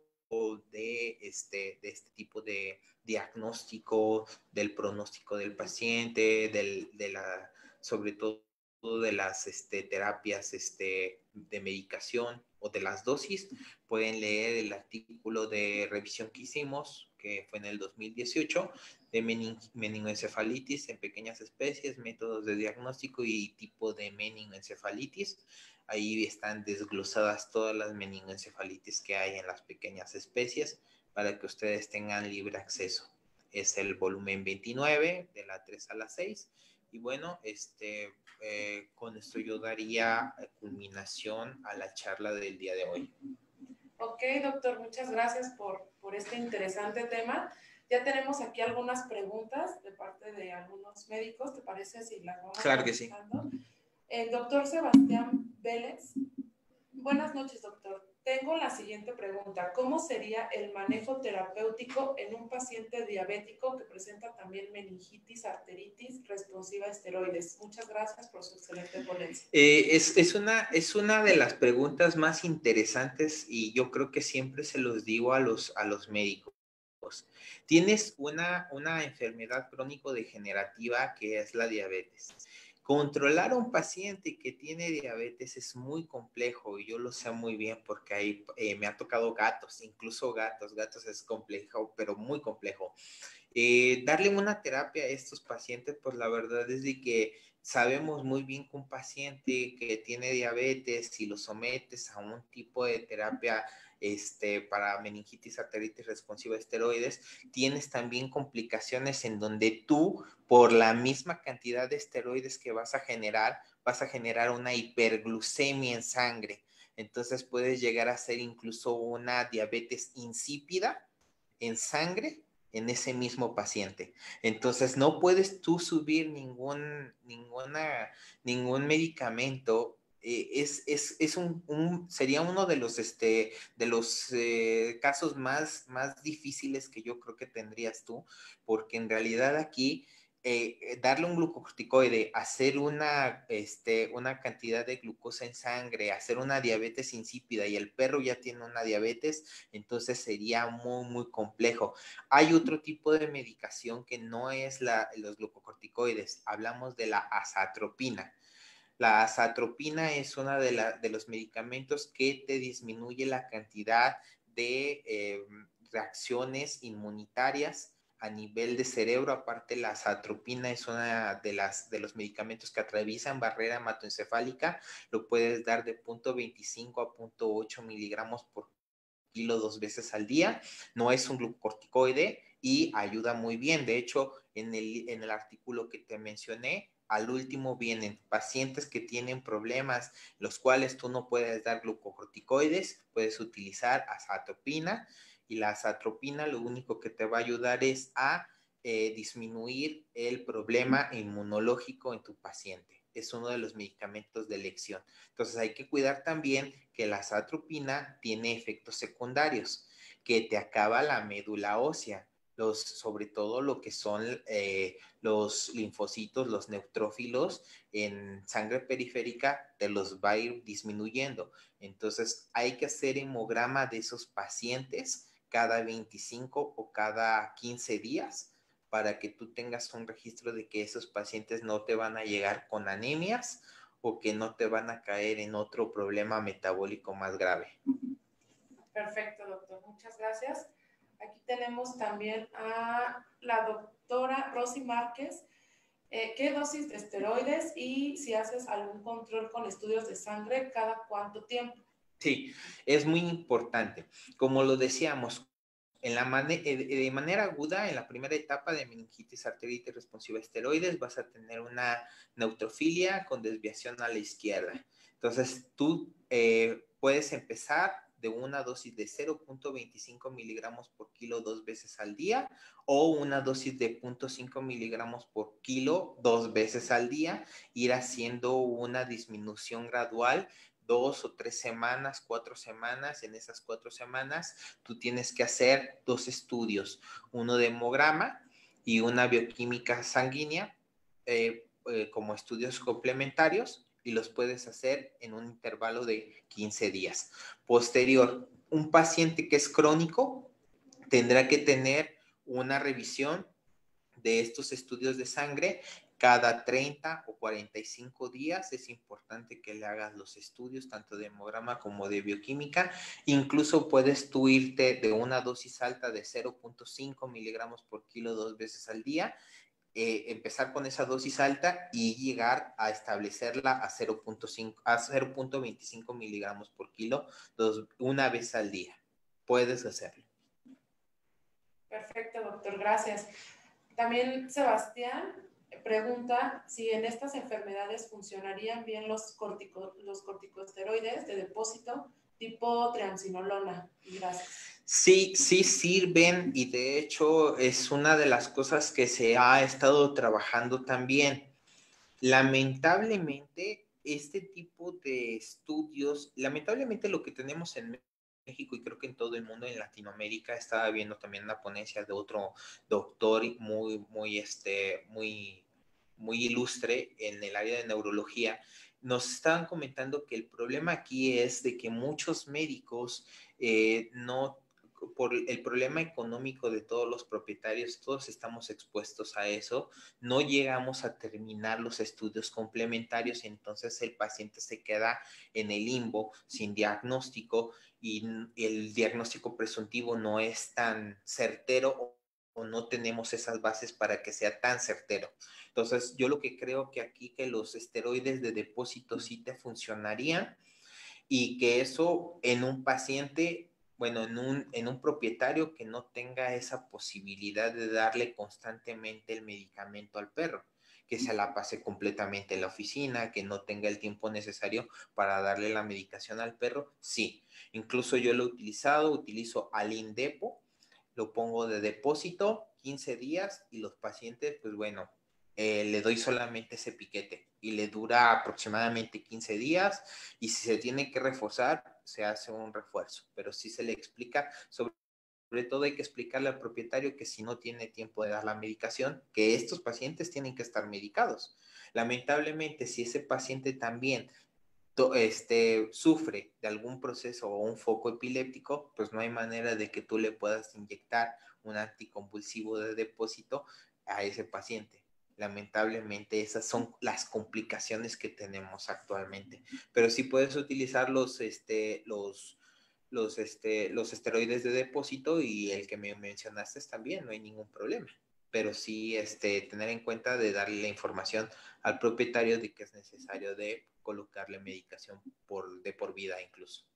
de este, de este tipo de diagnóstico, del pronóstico del paciente, del, de la, sobre todo de las este, terapias este, de medicación o de las dosis, pueden leer el artículo de revisión que hicimos, que fue en el dos mil dieciocho, de mening meningoencefalitis en pequeñas especies, métodos de diagnóstico y tipo de meningoencefalitis. Ahí están desglosadas todas las meningoencefalitis que hay en las pequeñas especies para que ustedes tengan libre acceso. Es el volumen veintinueve, de la tres a la seis. Y bueno, este, eh, con esto yo daría culminación a la charla del día de hoy. Ok, doctor, muchas gracias por, por este interesante tema. Ya tenemos aquí algunas preguntas de parte de algunos médicos. ¿Te parece si las vamos Claro que sí. El doctor Sebastián Vélez. Buenas noches, doctor. Tengo la siguiente pregunta. ¿Cómo sería el manejo terapéutico en un paciente diabético que presenta también meningitis, arteritis responsiva a esteroides? Muchas gracias por su excelente ponencia. Eh, es, es, una, es una de las preguntas más interesantes y yo creo que siempre se los digo a los, a los médicos. Tienes una, una enfermedad crónico-degenerativa que es la diabetes. Controlar a un paciente que tiene diabetes es muy complejo y yo lo sé muy bien porque ahí eh, me ha tocado gatos, incluso gatos, gatos es complejo, pero muy complejo. Eh, darle una terapia a estos pacientes, pues la verdad es de que sabemos muy bien que un paciente que tiene diabetes, si lo sometes a un tipo de terapia este, para meningitis, arteritis responsiva a esteroides, tienes también complicaciones en donde tú, por la misma cantidad de esteroides que vas a generar, vas a generar una hiperglucemia en sangre. Entonces puedes llegar a ser incluso una diabetes insípida en sangre en ese mismo paciente. Entonces no puedes tú subir ningún, ninguna, ningún medicamento. Eh, es, es, es un, un, sería uno de los, este, de los eh, casos más, más difíciles que yo creo que tendrías tú, porque en realidad aquí eh, darle un glucocorticoide, hacer una, este, una cantidad de glucosa en sangre, hacer una diabetes insípida y el perro ya tiene una diabetes, entonces sería muy, muy complejo. Hay otro tipo de medicación que no es la, los glucocorticoides, hablamos de la azatropina. La azatropina es uno de, la, de los medicamentos que te disminuye la cantidad de eh, reacciones inmunitarias a nivel de cerebro. Aparte, la azatropina es una de, las, de los medicamentos que atraviesan barrera hematoencefálica. Lo puedes dar de punto veinticinco a punto ocho miligramos por kilo dos veces al día. No es un glucocorticoide y ayuda muy bien. De hecho, en el, en el artículo que te mencioné, al último vienen pacientes que tienen problemas, los cuales tú no puedes dar glucocorticoides, puedes utilizar azatropina, y la azatropina lo único que te va a ayudar es a eh, disminuir el problema inmunológico en tu paciente. Es uno de los medicamentos de elección. Entonces hay que cuidar también que la azatropina tiene efectos secundarios, que te acaba la médula ósea, los, sobre todo lo que son eh, los linfocitos, los neutrófilos en sangre periférica, te los va a ir disminuyendo. Entonces hay que hacer hemograma de esos pacientes cada veinticinco o cada quince días para que tú tengas un registro de que esos pacientes no te van a llegar con anemias o que no te van a caer en otro problema metabólico más grave. Perfecto, doctor. Muchas gracias. Aquí tenemos también a la doctora Rosy Márquez. Eh, ¿Qué dosis de esteroides y si haces algún control con estudios de sangre, cada cuánto tiempo? Sí, es muy importante. Como lo decíamos, en la mane de manera aguda, en la primera etapa de meningitis arteritis responsiva a esteroides, vas a tener una neutrofilia con desviación a la izquierda. Entonces, tú eh, puedes empezar de una dosis de cero punto veinticinco miligramos por kilo dos veces al día o una dosis de cero punto cinco miligramos por kilo dos veces al día, ir haciendo una disminución gradual dos o tres semanas, cuatro semanas. En esas cuatro semanas tú tienes que hacer dos estudios, uno de hemograma y una bioquímica sanguínea eh, eh, como estudios complementarios, y los puedes hacer en un intervalo de quince días. Posterior, un paciente que es crónico tendrá que tener una revisión de estos estudios de sangre cada treinta o cuarenta y cinco días. Es importante que le hagas los estudios tanto de hemograma como de bioquímica. Incluso puedes tú irte de una dosis alta de cero punto cinco miligramos por kilo dos veces al día, eh, empezar con esa dosis alta y llegar a establecerla a cero punto cinco, a cero punto veinticinco miligramos por kilo dos, una vez al día. Puedes hacerlo. Perfecto, doctor. Gracias. También Sebastián pregunta si en estas enfermedades funcionarían bien los, cortico, los corticosteroides de depósito tipo triamcinolona. Gracias. Sí, sí sirven, y de hecho es una de las cosas que se ha estado trabajando también. Lamentablemente, este tipo de estudios, lamentablemente lo que tenemos en México y creo que en todo el mundo, en Latinoamérica, estaba viendo también una ponencia de otro doctor muy, muy, este, muy, muy ilustre en el área de neurología. Nos estaban comentando que el problema aquí es de que muchos médicos eh, no, por el problema económico de todos los propietarios, todos estamos expuestos a eso, no llegamos a terminar los estudios complementarios, entonces el paciente se queda en el limbo sin diagnóstico, y el diagnóstico presuntivo no es tan certero o no tenemos esas bases para que sea tan certero. Entonces, yo lo que creo que aquí que los esteroides de depósito sí te funcionarían, y que eso en un paciente, bueno, en un, en un propietario que no tenga esa posibilidad de darle constantemente el medicamento al perro, que se la pase completamente en la oficina, que no tenga el tiempo necesario para darle la medicación al perro, sí. Incluso yo lo he utilizado, utilizo Alindepo, lo pongo de depósito quince días, y los pacientes, pues bueno, eh, le doy solamente ese piquete y le dura aproximadamente quince días, y si se tiene que reforzar, se hace un refuerzo, pero sí se le explica sobre sobre todo hay que explicarle al propietario que si no tiene tiempo de dar la medicación, que estos pacientes tienen que estar medicados. Lamentablemente, si ese paciente también este, sufre de algún proceso o un foco epiléptico, pues no hay manera de que tú le puedas inyectar un anticonvulsivo de depósito a ese paciente. Lamentablemente esas son las complicaciones que tenemos actualmente, pero sí puedes utilizar los, este, los, los, este, los esteroides de depósito y el que me mencionaste también, no hay ningún problema, pero sí este, tener en cuenta de darle la información al propietario de que es necesario de colocarle medicación por, de por vida incluso.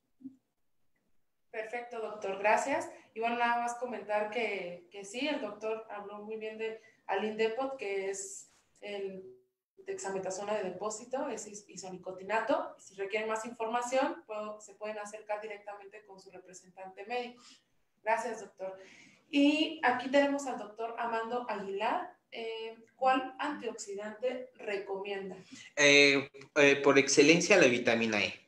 Perfecto, doctor, gracias. Y bueno, nada más comentar que, que sí, el doctor habló muy bien de Alindepot, que es el dexametasona de depósito, es isonicotinato. Si requieren más información, puedo, se pueden acercar directamente con su representante médico. Gracias, doctor. Y aquí tenemos al doctor Amando Aguilar. Eh, ¿Cuál antioxidante recomienda? Eh, eh, por excelencia, la vitamina E.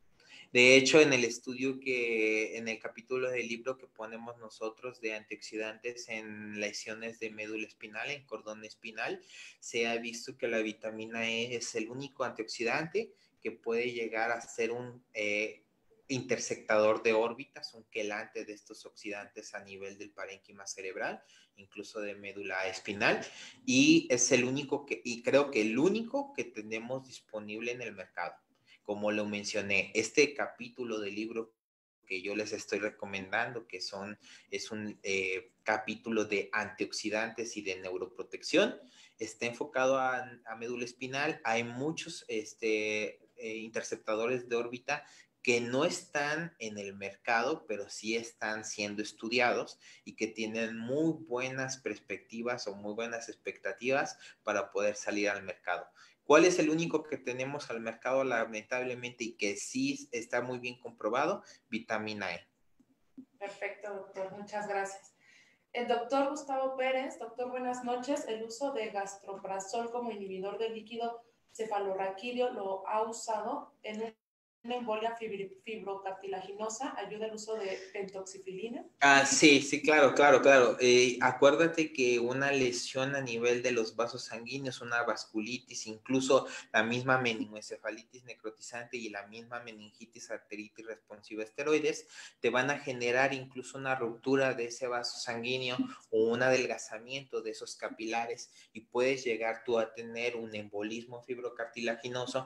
De hecho, en el estudio que, en el capítulo del libro que ponemos nosotros de antioxidantes en lesiones de médula espinal, en cordón espinal, se ha visto que la vitamina E es el único antioxidante que puede llegar a ser un eh, intersectador de órbitas, un quelante de estos oxidantes a nivel del parénquima cerebral, incluso de médula espinal, y es el único que, y creo que el único que tenemos disponible en el mercado. Como lo mencioné, este capítulo del libro que yo les estoy recomendando, que son, es un eh, capítulo de antioxidantes y de neuroprotección, está enfocado a, a médula espinal. Hay muchos este, eh, interceptadores de órbita que no están en el mercado, pero sí están siendo estudiados y que tienen muy buenas perspectivas o muy buenas expectativas para poder salir al mercado. ¿Cuál es el único que tenemos al mercado, lamentablemente, y que sí está muy bien comprobado? Vitamina E. Perfecto, doctor. Muchas gracias. El doctor Gustavo Pérez, doctor, buenas noches. El uso de gastroprazol como inhibidor del líquido cefalorraquídeo lo ha usado en una embolia fibrocartilaginosa. ¿Ayuda el uso de pentoxifilina? Ah, sí, sí, claro, claro, claro. Eh, acuérdate que una lesión a nivel de los vasos sanguíneos, una vasculitis, incluso la misma meningoencefalitis necrotizante y la misma meningitis arteritis responsiva a esteroides, te van a generar incluso una ruptura de ese vaso sanguíneo o un adelgazamiento de esos capilares y puedes llegar tú a tener un embolismo fibrocartilaginoso.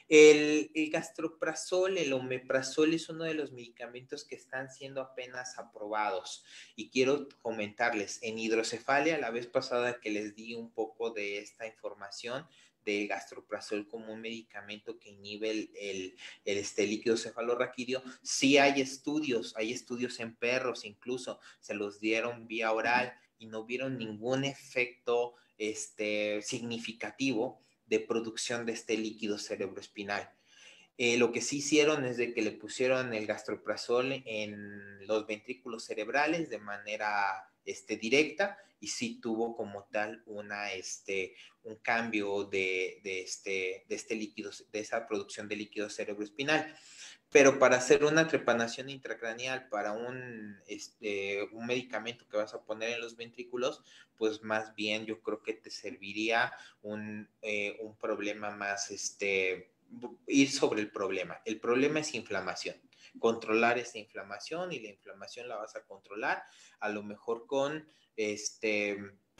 El, el gastroprazol, el omeprazol es uno de los medicamentos que están siendo apenas aprobados. Y quiero comentarles, en hidrocefalia, la vez pasada que les di un poco de esta información del gastroprazol como un medicamento que inhibe el, el, el este líquido cefalorraquídeo, sí hay estudios, hay estudios en perros, incluso se los dieron vía oral y no vieron ningún efecto este, significativo de producción de este líquido cerebroespinal. Eh, lo que sí hicieron es de que le pusieron el gastroprazol en los ventrículos cerebrales de manera este, directa y sí tuvo como tal una, este, un cambio de, de, este, de este líquido, de esa producción de líquido cerebroespinal. Pero para hacer una trepanación intracraneal para un, este, un medicamento que vas a poner en los ventrículos, pues más bien yo creo que te serviría un, eh, un problema más, este, ir sobre el problema. El problema es inflamación. Controlar esa inflamación y la inflamación la vas a controlar a lo mejor con este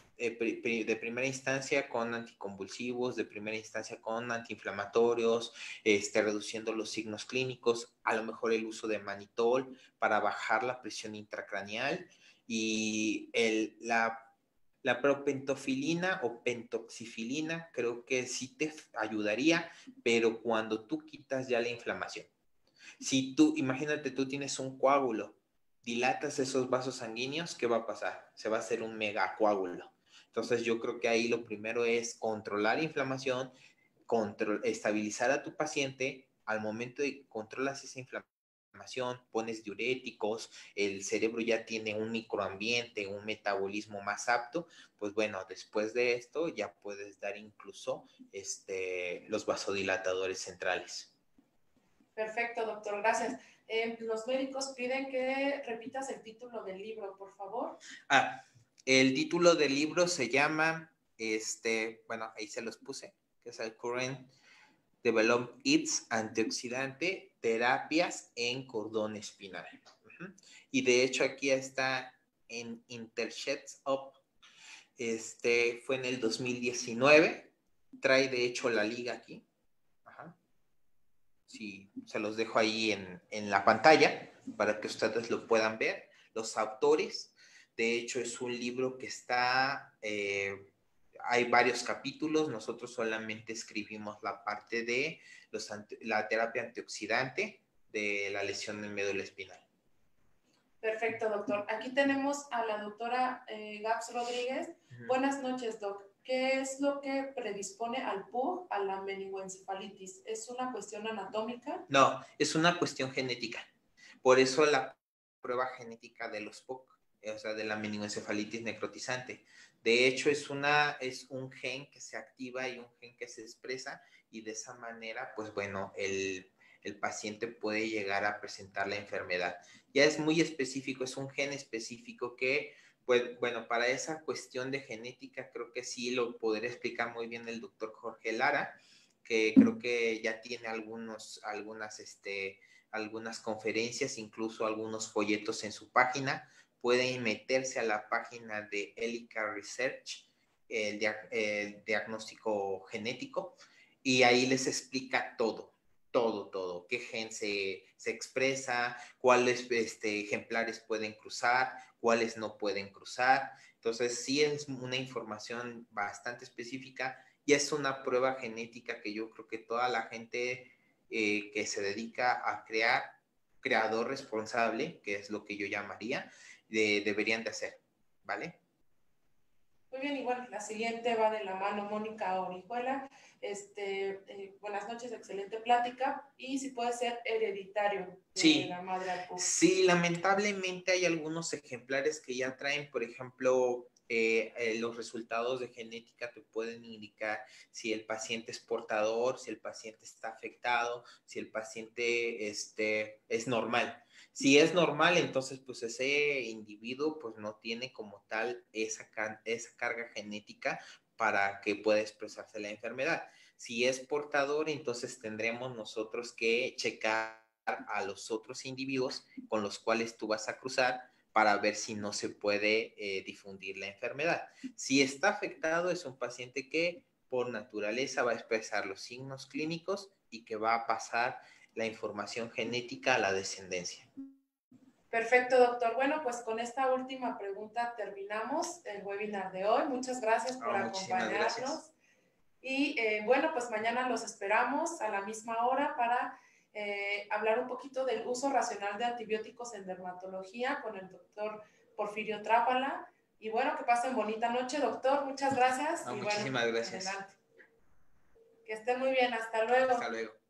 de primera instancia con anticonvulsivos, de primera instancia con antiinflamatorios, este, reduciendo los signos clínicos, a lo mejor el uso de manitol para bajar la presión intracraneal y el, la La propentofilina o pentoxifilina creo que sí te ayudaría, pero cuando tú quitas ya la inflamación. Si tú, imagínate, tú tienes un coágulo, dilatas esos vasos sanguíneos, ¿qué va a pasar? Se va a hacer un megacoágulo. Entonces yo creo que ahí lo primero es controlar inflamación, control, estabilizar a tu paciente. Al momento de que controlas esa inflamación, pones diuréticos, el cerebro ya tiene un microambiente, un metabolismo más apto, pues bueno, después de esto ya puedes dar incluso este, los vasodilatadores centrales. Perfecto, doctor, gracias. Eh, los médicos piden que repitas el título del libro, por favor. Ah, el título del libro se llama, este, bueno, ahí se los puse, que es el Current Develop Its Antioxidante Terapias en Cordón Espinal. Uh-huh. Y de hecho aquí está en Intersheds Up. Este fue en el dos mil diecinueve. Trae de hecho la liga aquí. Ajá. Sí, se los dejo ahí en, en la pantalla para que ustedes lo puedan ver. Los autores, de hecho es un libro que está, eh, hay varios capítulos, nosotros solamente escribimos la parte de los, la terapia antioxidante de la lesión del médula espinal. Perfecto, doctor. Aquí tenemos a la doctora eh, Gabs Rodríguez. Uh-huh. Buenas noches, doc. ¿Qué es lo que predispone al P U C a la meningoencefalitis? ¿Es una cuestión anatómica? No, es una cuestión genética. Por eso la prueba genética de los P U C, o sea, de la meningoencefalitis necrotizante. De hecho, es, una, es un gen que se activa y un gen que se expresa y de esa manera, pues bueno, el, el paciente puede llegar a presentar la enfermedad. Ya es muy específico, es un gen específico que, pues bueno, para esa cuestión de genética creo que sí lo podría explicar muy bien el doctor Jorge Lara, que creo que ya tiene algunos, algunas, este, algunas conferencias, incluso algunos folletos en su página. Pueden meterse a la página de Elica Research, el, dia el diagnóstico genético, y ahí les explica todo, todo, todo, qué gen se, se expresa, cuáles este, ejemplares pueden cruzar, cuáles no pueden cruzar. Entonces, sí es una información bastante específica y es una prueba genética que yo creo que toda la gente eh, que se dedica a crear, creador responsable, que es lo que yo llamaría, de, deberían de hacer, ¿vale? Muy bien, y bueno, la siguiente va de la mano Mónica Orihuela. Este, eh, buenas noches, excelente plática. Y si puede ser hereditario de sí, la madre al P U C. Sí, lamentablemente hay algunos ejemplares que ya traen, por ejemplo, eh, eh, los resultados de genética te pueden indicar si el paciente es portador, si el paciente está afectado, si el paciente este, es normal. Si es normal, entonces pues ese individuo pues no tiene como tal esa, esa carga genética para que pueda expresarse la enfermedad. Si es portador, entonces tendremos nosotros que checar a los otros individuos con los cuales tú vas a cruzar para ver si no se puede eh, difundir la enfermedad. Si está afectado, es un paciente que por naturaleza va a expresar los signos clínicos y que va a pasar la información genética a la descendencia. Perfecto, doctor. Bueno, pues con esta última pregunta terminamos el webinar de hoy. Muchas gracias por oh, acompañarnos. Gracias. Y eh, bueno, pues mañana los esperamos a la misma hora para eh, hablar un poquito del uso racional de antibióticos en dermatología con el doctor Porfirio Trápala. Y bueno, que pasen bonita noche, doctor. Muchas gracias. No, y muchísimas bueno, gracias. Adelante. Que estén muy bien. Hasta luego. Hasta luego.